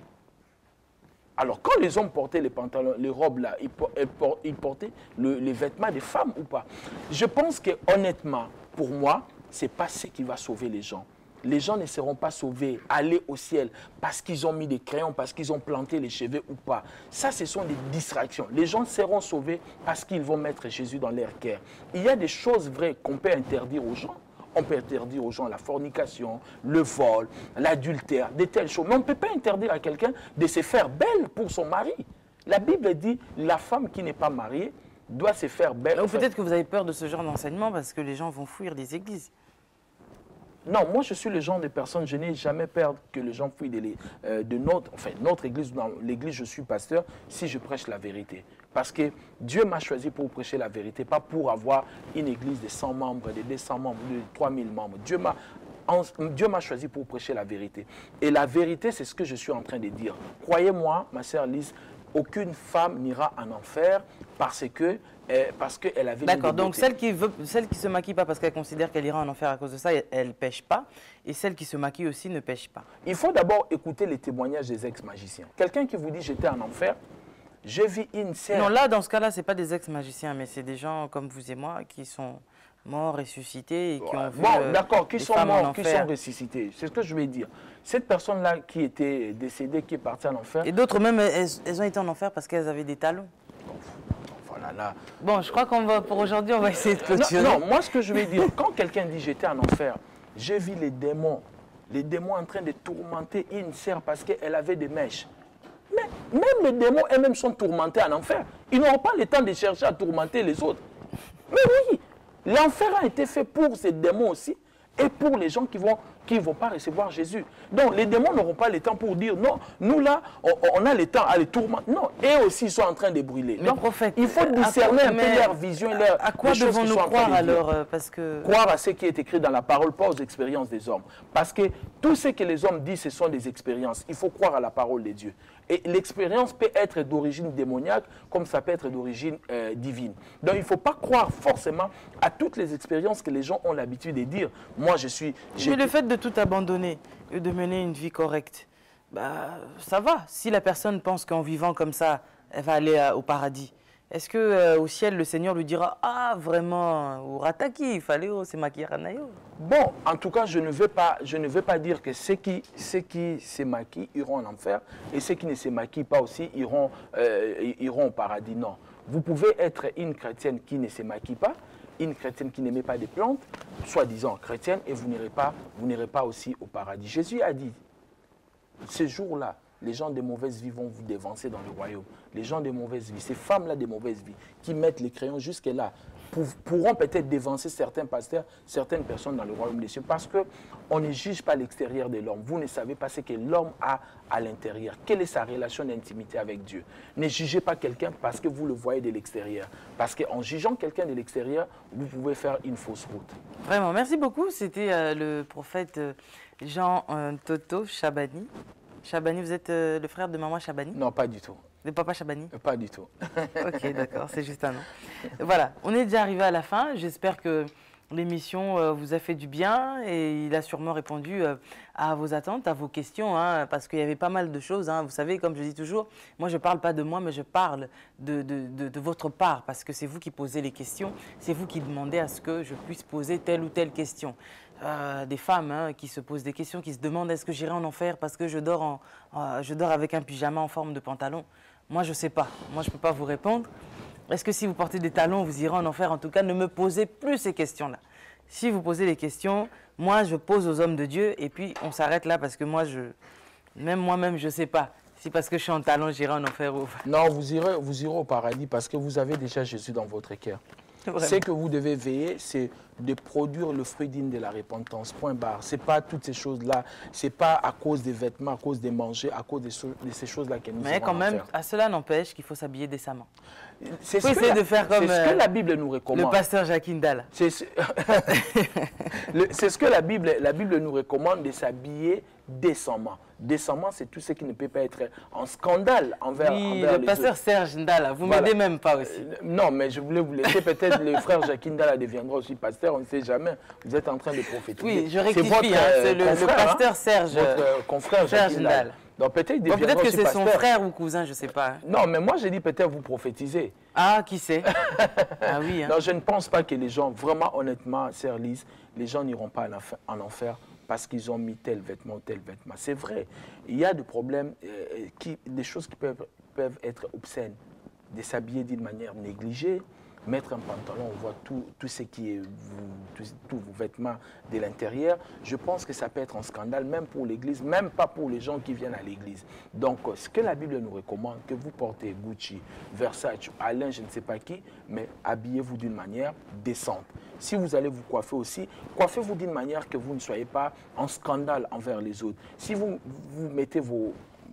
Alors, quand les hommes portaient les pantalons, les robes là, ils portaient les vêtements des femmes ou pas? Je pense que honnêtement, pour moi, ce n'est pas ce qui va sauver les gens. Les gens ne seront pas sauvés, aller au ciel, parce qu'ils ont mis des crayons, parce qu'ils ont planté les cheveux ou pas. Ça, ce sont des distractions. Les gens seront sauvés parce qu'ils vont mettre Jésus dans leur cœur. Il y a des choses vraies qu'on peut interdire aux gens. On peut interdire aux gens la fornication, le vol, l'adultère, de telles choses. Mais on ne peut pas interdire à quelqu'un de se faire belle pour son mari. La Bible dit, la femme qui n'est pas mariée doit se faire belle. Ou peut-être que vous avez peur de ce genre d'enseignement parce que les gens vont fuir les églises. Non, moi je suis le genre de personne, je n'ai jamais peur que les gens fuient de notre église, dans l'église je suis pasteur, si je prêche la vérité. Parce que Dieu m'a choisi pour prêcher la vérité, pas pour avoir une église de 100 membres, de 200 membres, de 3000 membres. Dieu m'a choisi pour prêcher la vérité. Et la vérité, c'est ce que je suis en train de dire. Croyez-moi, ma sœur Lise, aucune femme n'ira en enfer parce qu'elle avait... D'accord, donc celle qui se maquille pas parce qu'elle considère qu'elle ira en enfer à cause de ça, elle ne pêche pas. Et celle qui se maquille aussi ne pêche pas. Il faut d'abord écouter les témoignages des ex-magiciens. Quelqu'un qui vous dit « j'étais en enfer », j'ai vu une sœur... Non, là, dans ce cas-là, ce n'est pas des ex-magiciens, mais c'est des gens comme vous et moi qui sont morts, ressuscités et qui ont vu d'accord, qui des sont femmes en morts, qui enfer. sont ressuscités. C'est ce que je vais dire. Cette personne-là qui était décédée, qui est partie en enfer... Et d'autres même, elles ont été en enfer parce qu'elles avaient des talons. Voilà, là. Bon, je crois pour aujourd'hui, on va essayer de clôturer. Non, moi, ce que je vais dire, quand quelqu'un dit « j'étais en enfer », j'ai vu les démons en train de tourmenter une sœur parce qu'elle avait des mèches. Mais même les démons eux-mêmes sont tourmentés en enfer. Ils n'auront pas le temps de chercher à tourmenter les autres. Mais oui, l'enfer a été fait pour ces démons aussi et pour les gens qui vont pas recevoir Jésus. Donc les démons n'auront pas le temps pour dire non, nous là, on a le temps à les tourmenter. Non, eux aussi ils sont en train de brûler. Mais prophète, il faut discerner un peu leur vision. À quoi devons-nous croire alors parce que... Croire à ce qui est écrit dans la parole, pas aux expériences des hommes. Parce que tout ce que les hommes disent, ce sont des expériences. Il faut croire à la parole de Dieu. Et l'expérience peut être d'origine démoniaque, comme ça peut être d'origine divine. Donc il ne faut pas croire forcément à toutes les expériences que les gens ont l'habitude de dire. Moi, je suis... Mais le fait de tout abandonner et de mener une vie correcte, bah, ça va. Si la personne pense qu'en vivant comme ça, elle va aller au paradis, est-ce qu'au ciel, le Seigneur lui dira « Ah, vraiment, ou rataki, il fallait, c'est maquillanayo ». Bon, en tout cas, je ne veux pas dire que ceux qui se maquillent iront en enfer et ceux qui ne se maquillent pas aussi iront au paradis. Non. Vous pouvez être une chrétienne qui ne se maquille pas, une chrétienne qui n'aimait pas des plantes, soi-disant chrétienne, et vous n'irez pas aussi au paradis. Jésus a dit, ce jour-là, les gens de mauvaise vie vont vous dévancer dans le royaume. Les gens de mauvaise vie, ces femmes-là de mauvaise vie, qui mettent les crayons jusque-là, pourront peut-être dévancer certains pasteurs, certaines personnes dans le royaume des cieux, parce qu'on ne juge pas l'extérieur de l'homme. Vous ne savez pas ce que l'homme a à l'intérieur. Quelle est sa relation d'intimité avec Dieu? Ne jugez pas quelqu'un parce que vous le voyez de l'extérieur. Parce qu'en jugeant quelqu'un de l'extérieur, vous pouvez faire une fausse route. Vraiment, merci beaucoup. C'était le prophète Jean Toto Chabani. Chabani, vous êtes le frère de maman Chabani? Non, pas du tout. De papa Chabani? Pas du tout. Ok, d'accord, c'est juste un nom. Voilà, on est déjà arrivé à la fin. J'espère que l'émission vous a fait du bien et il a sûrement répondu à vos attentes, à vos questions, hein, parce qu'il y avait pas mal de choses. Hein. Vous savez, comme je dis toujours, moi je ne parle pas de moi, mais je parle de votre part, parce que c'est vous qui posez les questions, c'est vous qui demandez à ce que je puisse poser telle ou telle question. Des femmes hein, qui se posent des questions, qui se demandent est-ce que j'irai en enfer parce que je dors avec un pyjama en forme de pantalon. Moi, je ne sais pas. Moi, je ne peux pas vous répondre. Est-ce que si vous portez des talons, vous irez en enfer? En tout cas, ne me posez plus ces questions-là. Si vous posez les questions, moi, je pose aux hommes de Dieu et puis on s'arrête là parce que même moi-même, je ne sais pas. Si parce que je suis en talons, j'irai en enfer ou... Non, vous irez au paradis parce que vous avez déjà Jésus dans votre cœur. Ce que vous devez veiller, c'est de produire le fruit digne de la repentance, point barre. Ce n'est pas toutes ces choses-là, ce n'est pas à cause des vêtements, à cause des manger, à cause de ces choses-là que nous Mais quand même, à cela n'empêche qu'il faut s'habiller décemment. C'est ce que la Bible nous recommande. Le pasteur Jacques Indal. C'est ce que la Bible nous recommande, de s'habiller décemment. Décemment, c'est tout ce qui ne peut pas être en scandale envers le pasteur Serge Ndala, vous ne m'aidez même pas aussi. Non, mais je voulais vous laisser. Peut-être le frère Jacques Ndala deviendra aussi pasteur, on ne sait jamais. Vous êtes en train de prophétiser. Oui, je rectifie, c'est le pasteur Serge. Votre confrère Jacques Ndala. Donc peut-être que c'est son frère ou cousin, je ne sais pas. Non, mais moi j'ai dit peut-être vous prophétisez. Ah, qui sait? Ah oui. Hein. Non, je ne pense pas que les gens, vraiment honnêtement, sœur Lise, les gens n'iront pas en enfer parce qu'ils ont mis tel vêtement ou tel vêtement. C'est vrai, il y a des problèmes, des choses qui peuvent être obscènes, de s'habiller d'une manière négligée, mettre un pantalon, on voit tout ce qui est, tous vos vêtements de l'intérieur, je pense que ça peut être un scandale, même pour l'Église, même pas pour les gens qui viennent à l'Église. Donc, ce que la Bible nous recommande, que vous portez Gucci, Versace, Alain, je ne sais pas qui, mais habillez-vous d'une manière décente. Si vous allez vous coiffer aussi, coiffez-vous d'une manière que vous ne soyez pas en scandale envers les autres. Si vous mettez vos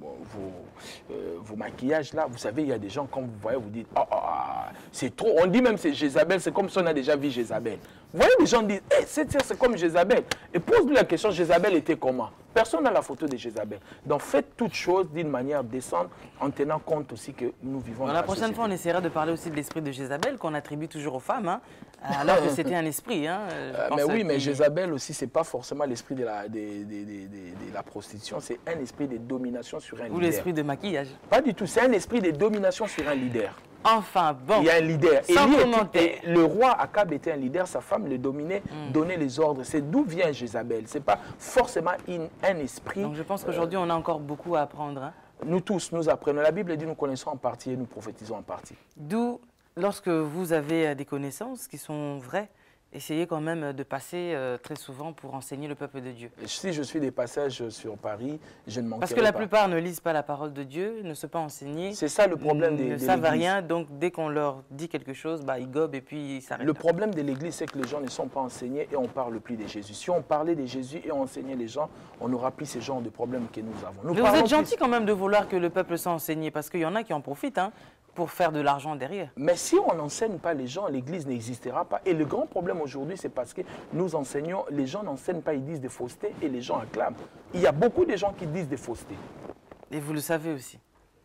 maquillages là, vous savez, il y a des gens, quand vous voyez, vous dites, c'est trop. On dit même c'est Jézabel, c'est comme si on a déjà vu Jézabel. Vous voyez, les gens disent, c'est comme Jézabel. Et pose-lui la question, Jézabel était comment? Personne n'a la photo de Jézabel. Donc faites toutes choses d'une manière décente, en tenant compte aussi que nous vivons dans la prochaine société. fois, on essaiera de parler aussi de l'esprit de Jézabel, qu'on attribue toujours aux femmes, hein, alors que c'était un esprit. Hein, mais oui, mais Jézabel aussi, ce n'est pas forcément l'esprit de la prostitution, c'est un esprit de domination sur un leader. Ou l'esprit de maquillage. Pas du tout, c'est un esprit de domination sur un leader. Enfin, bon. Il y a un leader. Sans commenter. Le roi Akab était un leader, sa femme le dominait, donnait les ordres. C'est d'où vient Jézabel. Ce n'est pas forcément un esprit. Donc je pense qu'aujourd'hui, on a encore beaucoup à apprendre. Hein. Nous tous, nous apprenons. La Bible dit nous connaissons en partie et nous prophétisons en partie. D'où, lorsque vous avez des connaissances qui sont vraies, essayez quand même de passer très souvent pour enseigner le peuple de Dieu. Si je suis des passages sur Paris, je ne manquerai pas. Parce que la plupart ne lisent pas la parole de Dieu, ne sont pas enseignés. C'est ça le problème des Ils ne savent rien, donc dès qu'on leur dit quelque chose, ils gobent et puis ils s'arrêtent. Le problème de l'Église, c'est que les gens ne sont pas enseignés et on ne parle plus de Jésus. Si on parlait de Jésus et on enseignait les gens, on n'aura plus ce genre de problèmes que nous avons. Mais vous êtes gentil quand même de vouloir que le peuple soit enseigné, parce qu'il y en a qui en profitent, hein, pour faire de l'argent derrière. Mais si on n'enseigne pas les gens, l'Église n'existera pas. Et le grand problème aujourd'hui, c'est parce que nous enseignons, les gens n'enseignent pas, ils disent des faussetés et les gens acclament. Il y a beaucoup de gens qui disent des faussetés. Et vous le savez aussi.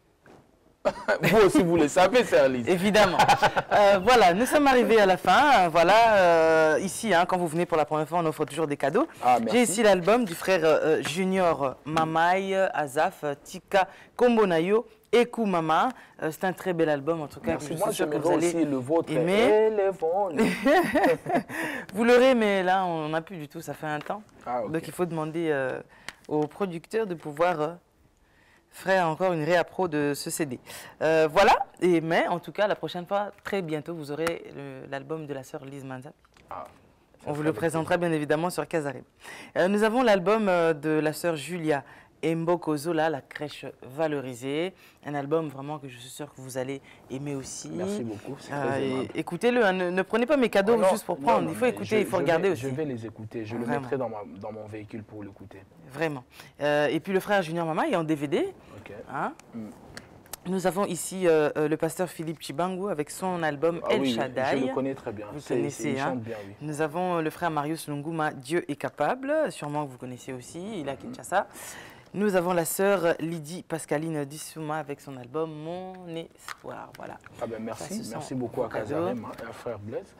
Vous aussi, vous le savez, Serlise. Évidemment. Voilà, nous sommes arrivés à la fin. Voilà, ici, hein, quand vous venez pour la première fois, on offre toujours des cadeaux. J'ai ici l'album du frère Junior Mamaï, Azaf, Tika Kombonayo, Eku Mama. C'est un très bel album, en tout cas. Merci. Moi, j'aimerais aussi le vôtre. Aimer. Vous l'aurez, mais là, on n'a plus du tout, ça fait un temps. Okay. Donc, il faut demander aux producteurs de pouvoir... ferait encore une réappro de ce CD. Voilà, mais en tout cas, la prochaine fois, très bientôt, vous aurez l'album de la sœur Lise Manzap. On vous le présentera bien évidemment sur Casarima. Nous avons l'album de la sœur Julia Mboko Zola, La crèche valorisée. Un album vraiment que je suis sûr que vous allez aimer aussi. Merci beaucoup, c'est très aimable. Écoutez-le, hein, ne prenez pas mes cadeaux juste pour prendre. Non, il faut écouter, il faut regarder aussi. Je vais les écouter, je le mettrai dans mon véhicule pour l'écouter. Vraiment. Et puis le frère Junior Mama est en DVD. Ok. Hein? Nous avons ici le pasteur Philippe Chibangu avec son album El Shaddai. Je le connais très bien. Vous connaissez, il chante bien, oui. Nous avons le frère Marius Lunguma, Dieu est capable, sûrement que vous connaissez aussi, il est à Kinshasa. Nous avons la sœur Lydie Pascaline Dissouma avec son album Mon Espoir. Voilà. Ah ben merci, merci beaucoup à Casarima et à frère Blaise.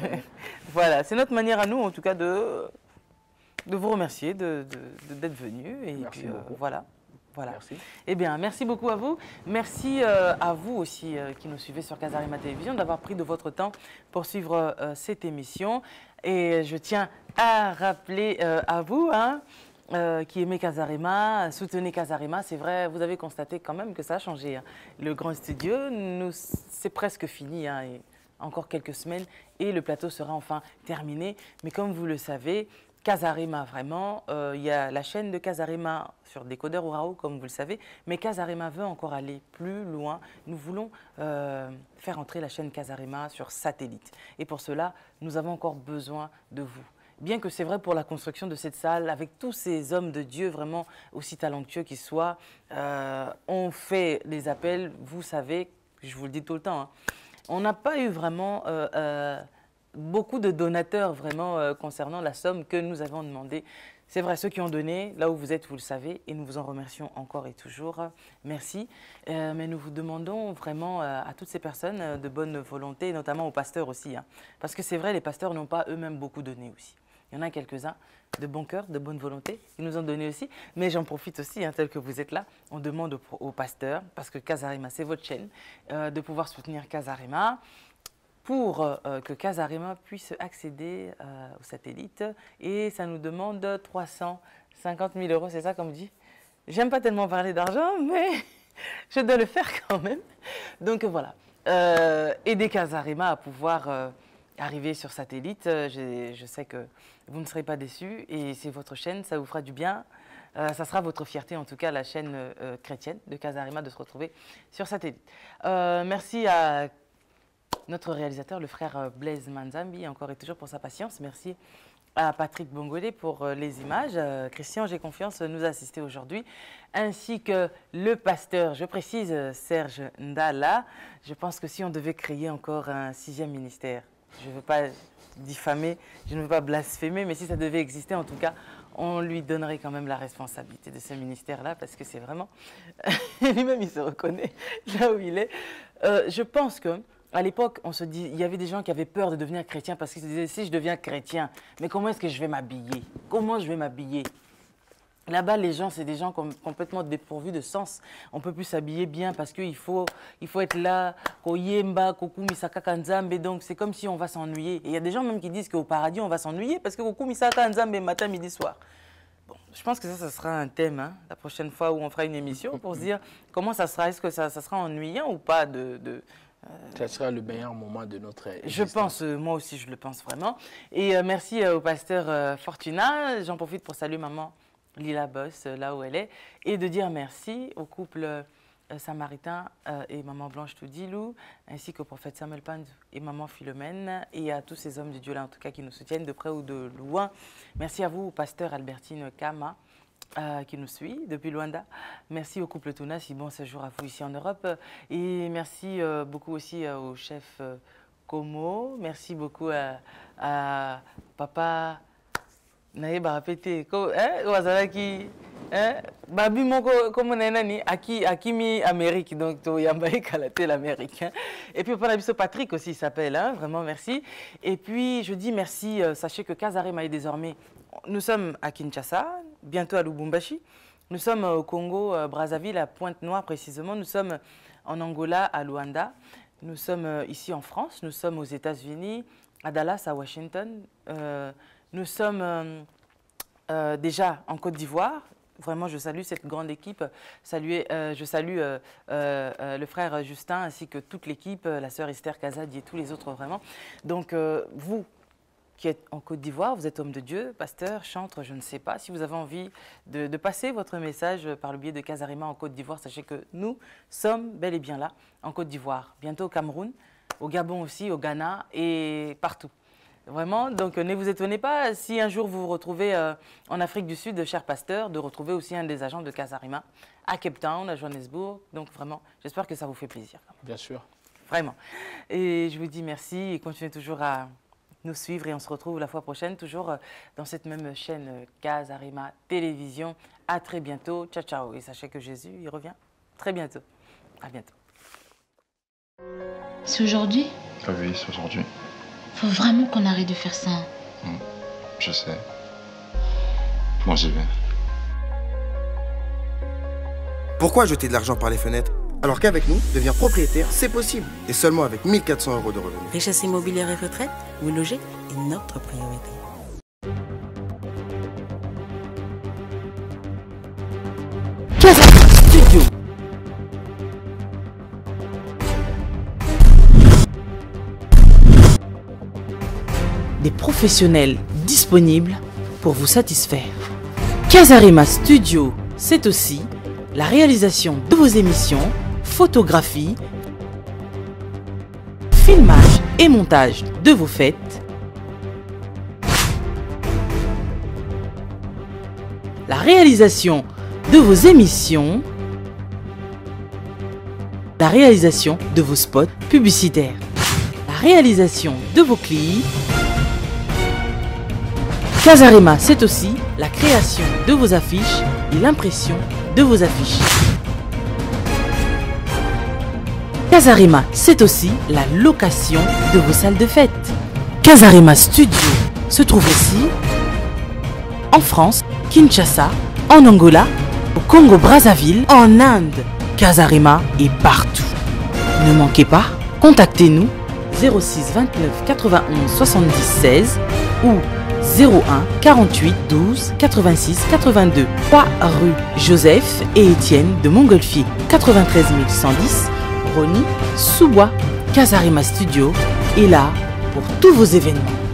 Voilà, c'est notre manière à nous, en tout cas, de vous remercier d'être venu. Et merci puis, beaucoup. Voilà. Merci. Eh bien, merci beaucoup à vous. Merci à vous aussi qui nous suivez sur Casarima Télévision d'avoir pris de votre temps pour suivre cette émission. Et je tiens à rappeler à vous, hein, qui aimez Casarima, soutenez Casarima. C'est vrai, vous avez constaté quand même que ça a changé. Hein. Le grand studio, c'est presque fini. Hein, et encore quelques semaines et le plateau sera enfin terminé. Mais comme vous le savez, Casarima, vraiment, il y a la chaîne de Casarima sur Décodeur Urao, comme vous le savez, mais Casarima veut encore aller plus loin. Nous voulons faire entrer la chaîne Casarima sur satellite. Et pour cela, nous avons encore besoin de vous. Bien que c'est vrai pour la construction de cette salle, avec tous ces hommes de Dieu vraiment aussi talentueux qu'ils soient, on fait les appels, vous savez, je vous le dis tout le temps, hein, on n'a pas eu vraiment... beaucoup de donateurs vraiment concernant la somme que nous avons demandée. C'est vrai, ceux qui ont donné, là où vous êtes, vous le savez, et nous vous en remercions encore et toujours. Merci. Mais nous vous demandons vraiment à toutes ces personnes de bonne volonté, notamment aux pasteurs aussi. Hein, parce que c'est vrai, les pasteurs n'ont pas eux-mêmes beaucoup donné aussi. Il y en a quelques-uns de bon cœur, de bonne volonté, qui nous ont donné aussi. Mais j'en profite aussi, hein, tel que vous êtes là, on demande aux pasteurs, parce que Casarima, c'est votre chaîne, de pouvoir soutenir Casarima, pour que Casarima puisse accéder au satellite. Et ça nous demande 350 000 €, c'est ça comme dit. J'aime pas tellement parler d'argent, mais je dois le faire quand même. Donc voilà. aider Casarima à pouvoir arriver sur satellite. Je sais que vous ne serez pas déçus et c'est votre chaîne, ça vous fera du bien. Ça sera votre fierté, en tout cas, la chaîne chrétienne de Casarima, de se retrouver sur satellite. Merci à notre réalisateur, le frère Blaise Manzambi, encore et toujours pour sa patience. Merci à Patrick Bongolé pour les images. Christian, j'ai confiance, nous a assisté aujourd'hui, ainsi que le pasteur, je précise, Serge Ndala. Je pense que si on devait créer encore un 6e ministère, je ne veux pas diffamer, je ne veux pas blasphémer, mais si ça devait exister, en tout cas, on lui donnerait quand même la responsabilité de ce ministère-là, parce que c'est vraiment... Lui-même, il se reconnaît là où il est. Je pense que à l'époque, on se dit, il y avait des gens qui avaient peur de devenir chrétien parce qu'ils se disaient, si je deviens chrétien, mais comment est-ce que je vais m'habiller? Comment je vais m'habiller? Là-bas, les gens, c'est des gens complètement dépourvus de sens. On ne peut plus s'habiller bien parce qu'il faut être là, donc c'est comme si on va s'ennuyer. Et il y a des gens même qui disent qu'au paradis, on va s'ennuyer parce que matin, midi, soir. Bon, je pense que ça sera un thème, hein, la prochaine fois où on fera une émission pour se dire comment ça sera, est-ce que ça sera ennuyant ou pas Ça sera le meilleur moment de notre existence. Je pense, moi aussi je le pense vraiment. Et merci au pasteur Fortuna. J'en profite pour saluer maman Lila Boss, là où elle est, et de dire merci au couple samaritain et maman Blanche Toudilou, ainsi qu'au prophète Samuel Pandou et maman Philomène, et à tous ces hommes de Dieu là, en tout cas, qui nous soutiennent de près ou de loin. Merci à vous, au pasteur Albertine Kama, qui nous suit depuis Luanda. Merci au couple Touna, si bon séjour à vous ici en Europe. Et merci beaucoup aussi au chef Como. Merci beaucoup à papa Naïba répété. Wazalaki, Babi Moko, comme on est Akimi Amérique, donc Yambaï Kalaté l'Amérique. Et puis Patrick aussi s'appelle, hein, vraiment merci. Et puis je dis merci, sachez que Casarima est désormais. Nous sommes à Kinshasa, bientôt à Lubumbashi. Nous sommes au Congo, Brazzaville, à Pointe-Noire précisément. Nous sommes en Angola, à Luanda. Nous sommes ici en France. Nous sommes aux États-Unis, à Dallas, à Washington. Nous sommes déjà en Côte d'Ivoire. Vraiment, je salue cette grande équipe. Je salue le frère Justin ainsi que toute l'équipe, la sœur Esther Kazadi et tous les autres vraiment. Donc, vous qui êtes en Côte d'Ivoire, vous êtes homme de Dieu, pasteur, chantre, je ne sais pas. Si vous avez envie de passer votre message par le biais de Casarima en Côte d'Ivoire, sachez que nous sommes bel et bien là, en Côte d'Ivoire. Bientôt au Cameroun, au Gabon aussi, au Ghana et partout. Vraiment, donc ne vous étonnez pas si un jour vous vous retrouvez en Afrique du Sud, cher pasteur, de retrouver aussi un des agents de Casarima à Cape Town, à Johannesburg. Donc vraiment, j'espère que ça vous fait plaisir. Bien sûr. Vraiment. Et je vous dis merci et continuez toujours à nous suivre et on se retrouve la fois prochaine, toujours dans cette même chaîne Casarima Télévision. À très bientôt. Ciao, ciao. Et sachez que Jésus, il revient très bientôt. À bientôt. C'est aujourd'hui? Ah oui, c'est aujourd'hui. Faut vraiment qu'on arrête de faire ça. Je sais. Moi, j'y vais. Pourquoi jeter de l'argent par les fenêtres? Alors qu'avec nous, devenir propriétaire, c'est possible. Et seulement avec 1 400 € de revenus. Richesse immobilière et retraite, vous logez est notre priorité. Casarima Studio. Des professionnels disponibles pour vous satisfaire. Casarima Studio, c'est aussi la réalisation de vos émissions, photographie, filmage et montage de vos fêtes, la réalisation de vos émissions, la réalisation de vos spots publicitaires, la réalisation de vos clips. Casarima, c'est aussi la création de vos affiches et l'impression de vos affiches. Casarima, c'est aussi la location de vos salles de fête. Casarima Studio se trouve aussi en France, Kinshasa, en Angola, au Congo-Brazzaville, en Inde. Casarima est partout. Ne manquez pas, contactez-nous 06 29 91 70 16 ou 01 48 12 86 82. 3 rue Joseph et Étienne de Montgolfier, 93 110, Rony, Sous-Bois. Casarima Studio est là pour tous vos événements.